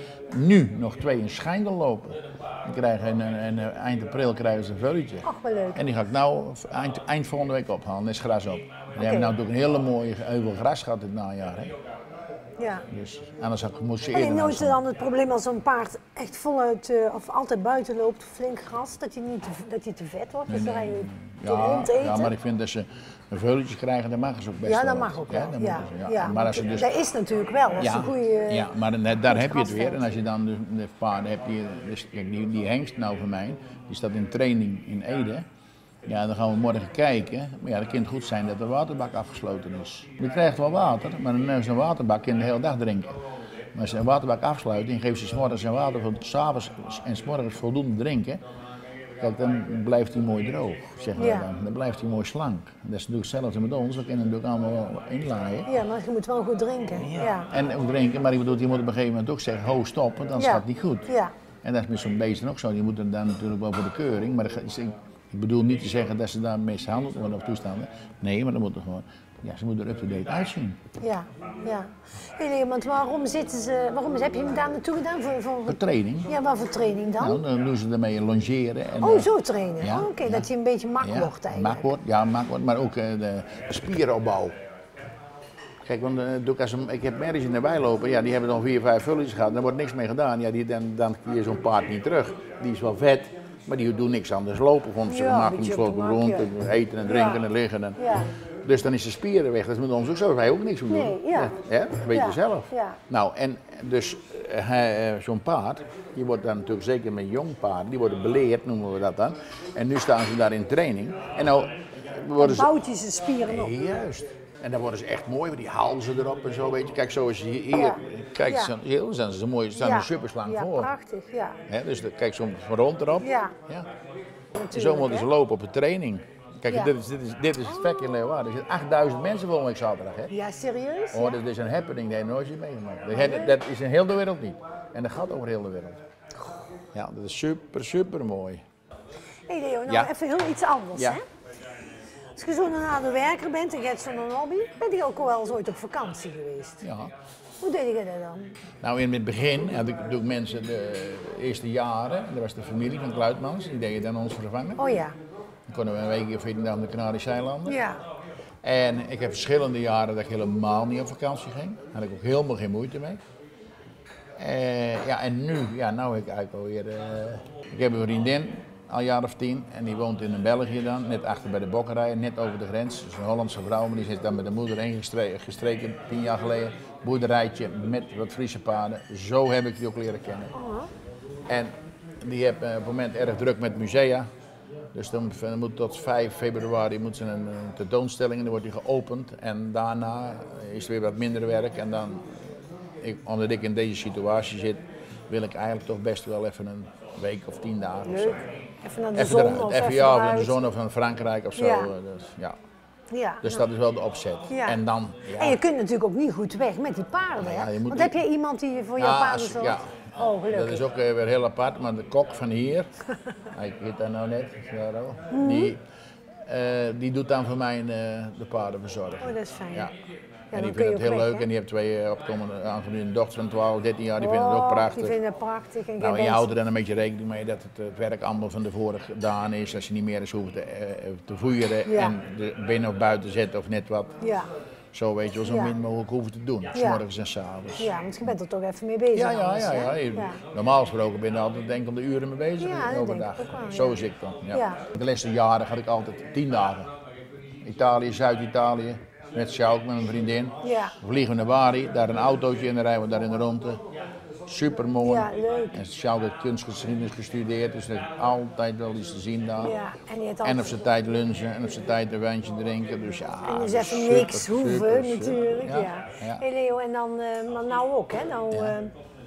twee in Schijndel lopen. Die krijgen eind april krijgen ze een vulletje. Ach, wel leuk. En die ga ik nou eind volgende week ophalen, is gras op. Die hebben nou natuurlijk een hele mooie heuvel gras gehad dit najaar. Hè? Ja. Dus anders moest ze En je eerder nooit staan. dan het probleem als een paard echt voluit of altijd buiten loopt, flink gras, dat hij te vet wordt. Dus dan ga je de hond eten. Ja, maar ik vind dat ze een vulletje krijgen, dan mag ze ook best Ja, wel. dat mag ook wel. dan Ja, moeten ze, ja. Maar als ze dus, Dat is natuurlijk wel. Als ja, een goede, ja, maar net, daar heb je het grasveld. weer. En als je dan de paarden hebt, dus, kijk, die hengst nou van mij, die staat in training in Ede. Ja, dan gaan we morgen kijken. Maar ja, dat kan goed zijn dat de waterbak afgesloten is. Je krijgt wel water, maar dan is een waterbak kan je de hele dag drinken. Maar als je een waterbak afsluit en geeft ze 's morgens zijn water, 's avonds en 's morgens voldoende drinken, kijk, dan blijft hij mooi droog, zeg maar Ja. dan. Dan blijft hij mooi slank. Dat is natuurlijk hetzelfde met ons, we kunnen natuurlijk allemaal wel inlaaien. Ja, maar je moet wel goed drinken. Ja. En ook drinken, maar ik bedoel, je moet op een gegeven moment ook zeggen, ho, stop, want anders Ja. gaat het niet goed. Ja. En dat is met zo'n beesten ook zo, die moeten dan natuurlijk wel voor de keuring, maar ik bedoel niet te zeggen dat ze daar mishandeld worden of toestanden. Nee, maar dan moeten gewoon, ja, ze moeten er up-to-date uitzien. Ja. Hey, want waarom heb je hem daar naartoe gedaan? Voor training. Ja, wat voor training dan? Nou, dan doen ze ermee longeren. En, Oh, zo trainen. ja, Oké, ja. dat hij een beetje mak wordt eigenlijk. Mak wordt, maar ook de spieropbouw. Kijk, want ik heb merries in de wei lopen, ja, die hebben dan 4, 5 vulletjes gehad, daar wordt niks mee gedaan. Ja, dan kun je zo'n paard niet terug. Die is wel vet, maar die doet niks anders lopen. Gewoon op zijn Ja, gemak, een die beetje op sloot de rond, mak, en eten en drinken Ja. en liggen. En, Ja. Dus dan is de spieren weg. Dat is met ons ook zo, wij ook niks meer doen. Nee, ja. Dat weet Ja, je zelf. ja. Nou, en dus zo'n paard, die wordt dan natuurlijk zeker met jong paarden, die worden beleerd, noemen we dat dan. En nu staan ze daar in training. En nou worden ze... Bouwt hij zijn spieren op. Juist. En dan worden ze echt mooi, met die halzen erop en zo, weet je. Kijk, zoals je hier, Ja. kijk, Ja. heel zijn ze mooi, ze staan er super slang ja, voor. prachtig, ja. Hè, dus kijk, zo'n rond erop. Ja, Ja. natuurlijk. Zo moeten ze hè? lopen op de training. Kijk, Ja. dit is het vak in Leeuwarden. Er zitten 8000 mensen volgende week zaterdag. Hè? Ja, serieus? Oh, dat is een happening, dat heb je nooit zien meegemaakt. Dat is in heel de wereld niet. En dat gaat over heel de wereld. Ja, dat is super mooi. Hé Leo, nou Ja. even heel iets anders, Ja. hè? Als je zo'n harde werker bent en je hebt zo'n hobby, ben je ook wel eens ooit op vakantie geweest? Ja. Hoe deed je dat dan? Nou, in het begin had ik natuurlijk mensen de eerste jaren, dat was de familie van Kluitmans, die deden dan ons vervangen. Oh ja. Dan konden we een weekje of 14 dagen naar de Canarische eilanden. Ja. En ik heb verschillende jaren dat ik helemaal niet op vakantie ging. Daar had ik ook helemaal geen moeite mee. Ja, en nu, ja, nou heb ik eigenlijk alweer... ik heb een vriendin, al een jaar of 10, en die woont in België dan, net achter bij de Bokkerij, net over de grens. Dus een Hollandse vrouw, maar die zit dan met de moeder heen gestreken, 10 jaar geleden. Boerderijtje met wat Friese paarden. Zo heb ik die ook leren kennen. En die heeft op het moment erg druk met musea. Dus dan moet tot 5 februari moet ze een tentoonstelling en dan wordt die geopend. En daarna is er weer wat minder werk. En dan, omdat ik in deze situatie zit, wil ik eigenlijk toch best wel even een week of 10 dagen of zo. Leuk. Even naar de Even zon eruit. of Even, even ja, of naar de eruit. zon of van Frankrijk of zo. Ja. Dus, ja. Ja. Dus dat is wel de opzet. Ja. En dan, ja. En je kunt natuurlijk ook niet goed weg met die paarden, Ja, hè? je moet Want niet- heb je iemand die voor jouw Ja, paarden als- zorgt? ja. Oh, gelukkig. Dat is ook weer heel apart, maar de kok van hier, ik weet dat nou net, Jaro, die doet dan voor mij de paarden verzorgen. Oh, dat is fijn. Ja. en die dan kun je vinden het heel ook weg, leuk. hè? En die heeft twee opkomende aangekomen dochters van 12, 13 jaar, die vinden het ook prachtig. Die vinden het prachtig. En Nou, en je houdt er dan een beetje rekening mee dat het werk allemaal van tevoren gedaan is. Als je niet meer eens hoeft te voeren Ja. en de binnen of buiten zetten of net wat. Ja. Zo weet je wel, zo Ja. min mogelijk hoeven te doen. 's Ja. morgens en 's avonds. Ja, want je bent er toch even mee bezig. Ja, anders, hè? ja. Normaal gesproken ben je altijd enkele uren mee bezig Ja, dat overdag. denk ik ook wel, Zo ja. is ik dan. Ja. Ja. De laatste jaren had ik altijd 10 dagen. Italië, Zuid-Italië, met Sjouk, met mijn vriendin. Ja. We vliegen naar Bari, daar een autootje in, dan rijden we daar in de rondte. Super mooi. Ja, leuk. En Sjouk heeft kunstgeschiedenis gestudeerd, dus er is altijd wel iets te zien daar. Ja, en je hebt En altijd... op zijn tijd lunchen en op zijn tijd een wijntje drinken. Dus ja, En dus dat even is niks super, hoeven super, natuurlijk. super. Ja. Ja. Hey Leo, en dan, maar nou ook, hè? Nou, Ja.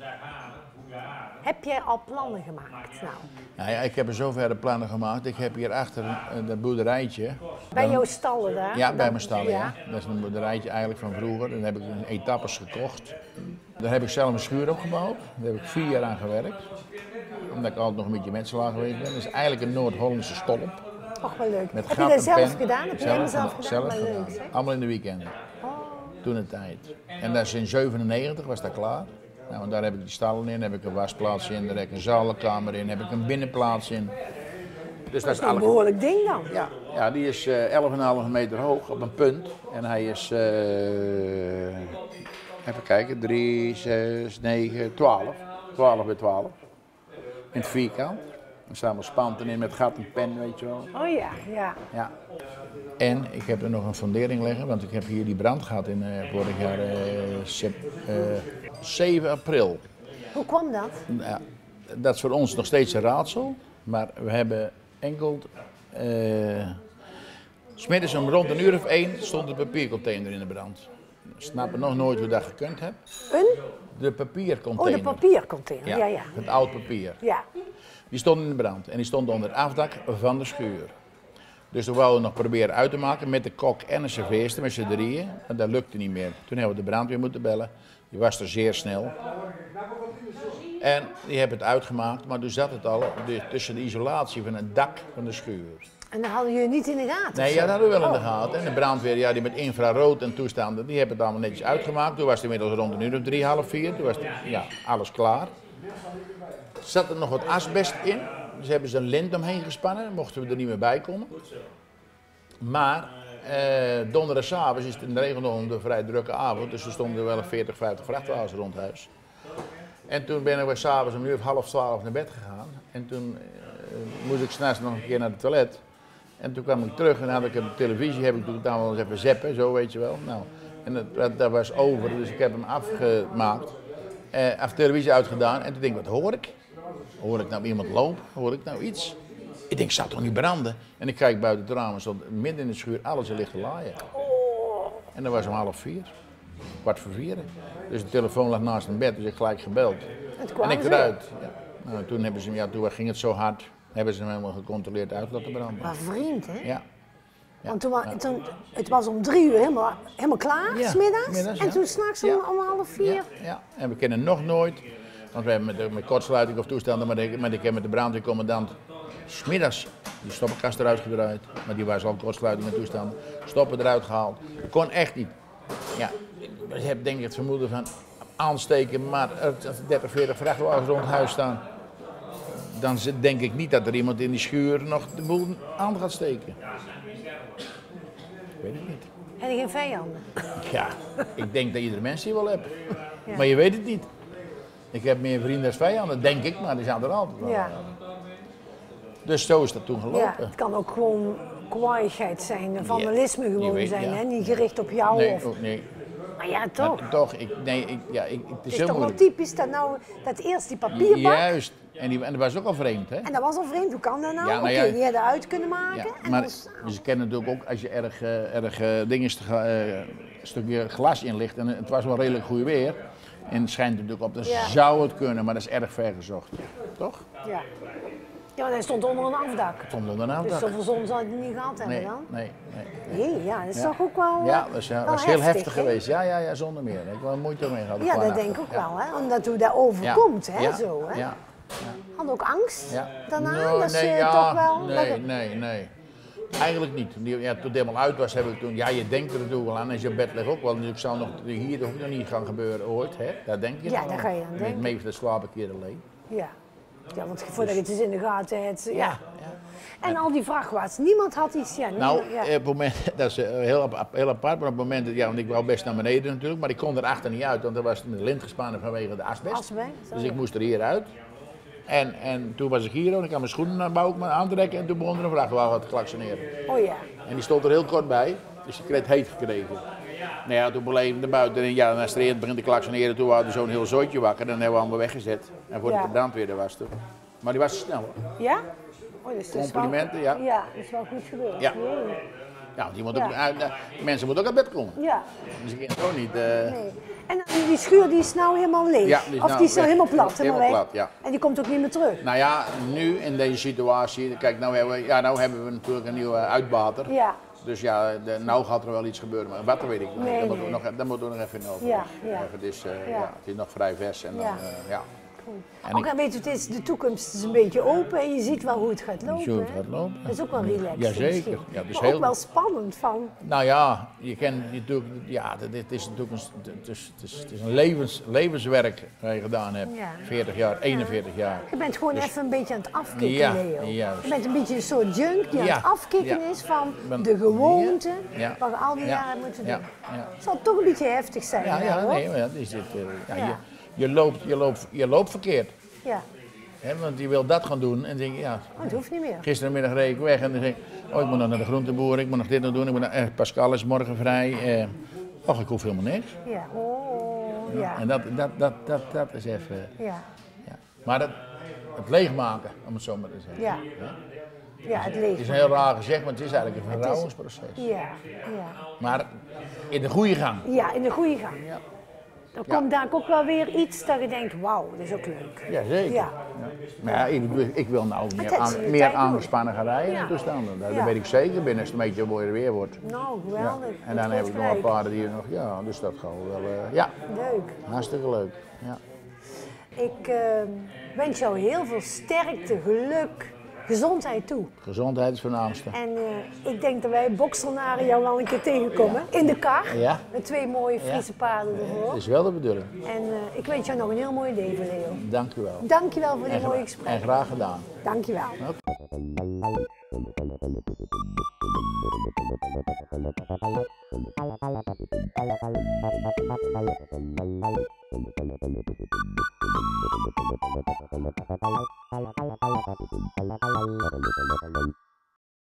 heb jij al plannen gemaakt? Nou, Nou ja, ik heb er zover plannen gemaakt. Ik heb hier achter dat boerderijtje. bij jouw stallen daar? Ja, Dan- bij mijn stallen. Ja. Dat is een boerderijtje eigenlijk van vroeger. Dan heb ik in etappes gekocht. Daar heb ik zelf een schuur opgebouwd. Daar heb ik 4 jaar aan gewerkt. Omdat ik altijd nog een beetje metselaar geweest ben. Dat is eigenlijk een Noord-Hollandse stolp. Och, wel leuk. Met Heb gat je dat en zelf pen. gedaan? Heb je helemaal zelf gedaan? Zelf Maar gedaan. leuk, zeg. Allemaal in de weekenden. Oh. Toen een tijd. En dat is in 97 was dat klaar. Nou, en daar heb ik die stallen in, heb ik een wasplaats in, daar heb ik een zalenkamer in, heb ik een binnenplaats in. Dus Dat is een behoorlijk ding dan. ja, die is 11,5 meter hoog op een punt. En hij is, even kijken, 3, 6, 9, 12. 12 bij 12. In het vierkant. Er staan wel spanten in met gat en pen, weet je wel. Oh ja, ja. Ja. En ik heb er nog een fundering liggen, want ik heb hier die brand gehad in vorig jaar 7 april. Hoe kwam dat? Ja, dat is voor ons nog steeds een raadsel, maar we hebben enkel... 's middags om rond een uur of 1 stond de papiercontainer in de brand. We snappen nog nooit hoe dat gekund hebt. De papiercontainer. Oh, de papiercontainer. Ja. Het oud papier. Ja. Die stond in de brand en die stond onder het afdak van de schuur. Dus we wouden nog proberen uit te maken met de kok en een serveerster met z'n drieën. Maar dat lukte niet meer. Toen hebben we de brandweer moeten bellen. Die was er zeer snel. En die hebben het uitgemaakt, maar toen zat het al tussen de isolatie van het dak van de schuur. En dan hadden jullie niet in de gaten? Nee, of ja, zo? dat hadden we wel in de gaten. En de brandweer, ja, die met infrarood en toestanden, die hebben het allemaal netjes uitgemaakt. Toen was het inmiddels rond een uur of 3, half 4. Toen was het, ja, alles klaar. Er zat er nog wat asbest in. Dus hebben ze een lint omheen gespannen, mochten we er niet meer bij komen. Maar donderdagavond is het in de regel nog een vrij drukke avond, dus er stonden wel 40, 50 vrachtwagens rond huis. En toen ben ik s'avonds om 11:30 naar bed gegaan. En toen moest ik s'nachts nog een keer naar het toilet. En toen kwam ik terug en dan had ik op de televisie, heb ik toen dan wel eens even zappen, zo weet je wel. Nou, en dat was over, dus ik heb hem afgemaakt. Af de televisie uitgedaan en toen denk ik, wat hoor ik? Hoor ik nou iemand lopen? Hoor ik nou iets? Ik denk, zou toch niet branden? En ik kijk buiten het raam en stond midden in de schuur alles in lichte laaien. En dat was om 3:30, 3:15. Dus de telefoon lag naast mijn bed, dus ik gelijk gebeld. En ik eruit. Ja. Nou, toen hebben ze, ja, toen ging het zo hard, hebben ze hem helemaal gecontroleerd uit laten branden. Maar vreemd, hè? Ja. Ja. Want toen, het was om 3 uur helemaal klaar, Ja, 's middags. middags, En ja. toen s'nachts Ja. om 3:30. Ja, ja. En we kennen nog nooit, want we hebben met kortsluiting of toestanden, maar ik heb met de brandweercommandant 's middags die stoppenkast eruit gedraaid, maar die was al kortsluiting en toestanden. Stoppen eruit gehaald. Kon echt niet. Ja, ik heb denk ik het vermoeden van aansteken, maar als er 30, 40 vrachtwagens rond huis staan, dan denk ik niet dat er iemand in die schuur nog de boel aan gaat steken. Ik weet het niet. En geen vijanden. Ja, ik denk dat iedere mens die wel heeft. Ja. Maar je weet het niet. Ik heb meer vrienden als vijanden, denk ik, maar die zijn er altijd wel. Ja. Dus zo is dat toen gelopen. Ja, het kan ook gewoon kwaaiigheid zijn, vandalisme je gewoon weet, zijn, ja. hè? Niet gericht op jou. Nee, Of... ook nee. Maar ja, toch. Maar toch, het Het is is heel toch wel moeilijk. typisch dat nou, dat eerst die papierbak. Juist, en dat was ook al vreemd, hè? En dat was al vreemd, hoe kan dat nou? Ja, nou Oké, ja. die hadden uit kunnen maken. Ja, En maar dan- ze kennen natuurlijk ook als je erg een stukje glas in ligt en het was wel redelijk goed weer. En het schijnt natuurlijk op, dan Ja. zou het kunnen, maar dat is erg ver gezocht. Toch? Ja. Ja, want hij stond onder een afdak. Van onder een Dus afdak. zoveel zon zal hij niet gehad hebben Nee, dan? nee. Jee, ja, dat is Ja. toch ook wel, Ja, dat wel was heel heftig hè? geweest. Ja, zonder meer. Ik heb wel moeite mee gehad. Ja, dat denk ik ook wel, hè? Omdat hoe dat overkomt, hè? Ja, Zo, hè? Ja. Had ook angst Ja. daarna? Nou, dat nee, ze ja, toch wel... nee. Eigenlijk niet. Ja, toen het helemaal uit was, heb ik toen, ja, je denkt er natuurlijk wel aan als je op bed ligt ook wel. Dus ik zou nog hier ook nog niet gaan gebeuren ooit, hè? Daar denk je Ja, dan daar ga je aan denken. Meestal slaap ik hier alleen. Ja. Ja, want voordat je het eens in de gaten hebt. Ja. Ja. En al die vrachtwagens, niemand had iets. Ja, Nou, niemand, op het moment, dat is heel apart, maar op het moment, ja, want ik wou best naar beneden natuurlijk, maar ik kon erachter niet uit, want er was met de lint gespannen vanwege de asbest. Asbest, Dus ik moest er hier uit. En toen was ik hier en ik had mijn schoenen naar boven aantrekken en toen begon er een vrachtwagen te klaksoneren. Oh ja. En die stond er heel kort bij, dus ik kreeg het heet gekregen. Nou ja, toen bleef ik naar buiten en ja, als er begint te klaksoneren, toen hadden we zo'n heel zooitje wakker en dan hebben we allemaal weggezet. En voor Ja. de brandweer er was toen. Maar die was snel hoor. Ja? Oh, dus dat is Complimenten, wel, ja. Ja, dat is wel goed gebeurd. Ja. Jee. Ja, die moet Ja. ook, mensen moeten ook uit bed komen. Ja. Dus ik kan zo niet. Nee. En die schuur die is nou helemaal leeg? Ja, die is of nou die is nou weg. helemaal plat? Helemaal weg? plat, ja. En die komt ook niet meer terug? Nou ja, nu in deze situatie, kijk, nou hebben we natuurlijk een nieuwe uitbater. Ja. Dus ja, nou gaat er wel iets gebeuren, maar wat weet ik nog. Nee, Daar moeten nee. we nog even in over. Ja, ja. Het is, Ja. ja, het is nog vrij vers en dan, Ja. ja. En Ook weet je, het is, de toekomst is een beetje open en je ziet wel hoe het gaat lopen. Zo het hè? gaat lopen. Dat is ook wel relaxed. Jazeker. misschien. Ja, dus maar heel- ook wel spannend van. Nou ja, je kent natuurlijk, ja, dit is natuurlijk het is een levenswerk wat je gedaan hebt. Ja. 40 jaar, 41 jaar. Je bent gewoon Dus- even een beetje aan het afkicken, Ja, Leo. juist. Je bent een beetje een soort junk die aan Ja, het afkicken ja. is van Ben- de gewoonte Ja. waar we al die Ja. jaren hebben moeten doen. Ja, ja. Het zal toch een beetje heftig zijn. Ja, ja, hoor. nee, maar dat is dit. Ja, Ja. je loopt verkeerd. Ja, Hè, want je wil dat gaan doen en denk je, ja, maar het hoeft niet meer. gisterenmiddag reed ik weg en dan denk ik, oh ik moet nog naar de groenteboer, ik moet nog dit nog doen, ik moet nog, Pascal is morgen vrij. Och, ik hoef helemaal niks. Ja, oh, ja. En dat is even, Ja, ja. Maar het leegmaken, om het zo maar te zeggen. ja. Hè? Ja, het Het leeft. is een heel raar gezegd, maar het is eigenlijk een verrouwensproces. Ja, ja. Maar in de goede gang. Ja, in de goede gang. Ja. Dan komt daar ook wel weer iets dat je denkt, wauw, dat is ook leuk. Jazeker. Ja. Maar ja, ik wil nou dat is je meer tijd aangespannen gaan rijden Ja. en toestanden. Dat Ja. weet ik zeker binnen als het een beetje mooier weer wordt. Nou, Ja. geweldig. En dan heb ik nog een paar die nog, ja, dus dat gaat wel, ja, Leuk. hartstikke leuk. Ja. Ik wens jou heel veel sterkte, geluk, gezondheid toe. Gezondheid is voornaamste. En ik denk dat wij bokselnaren jou wel een keer tegenkomen. In de kar. Ja. Met 2 mooie Friese paarden ervoor. Dat is wel de bedoeling. En ik wens jou nog een heel mooi leven, Leo. Dank u wel. Dankjewel voor dit En mooie en gesprek. graag gedaan. Dankjewel. Oké.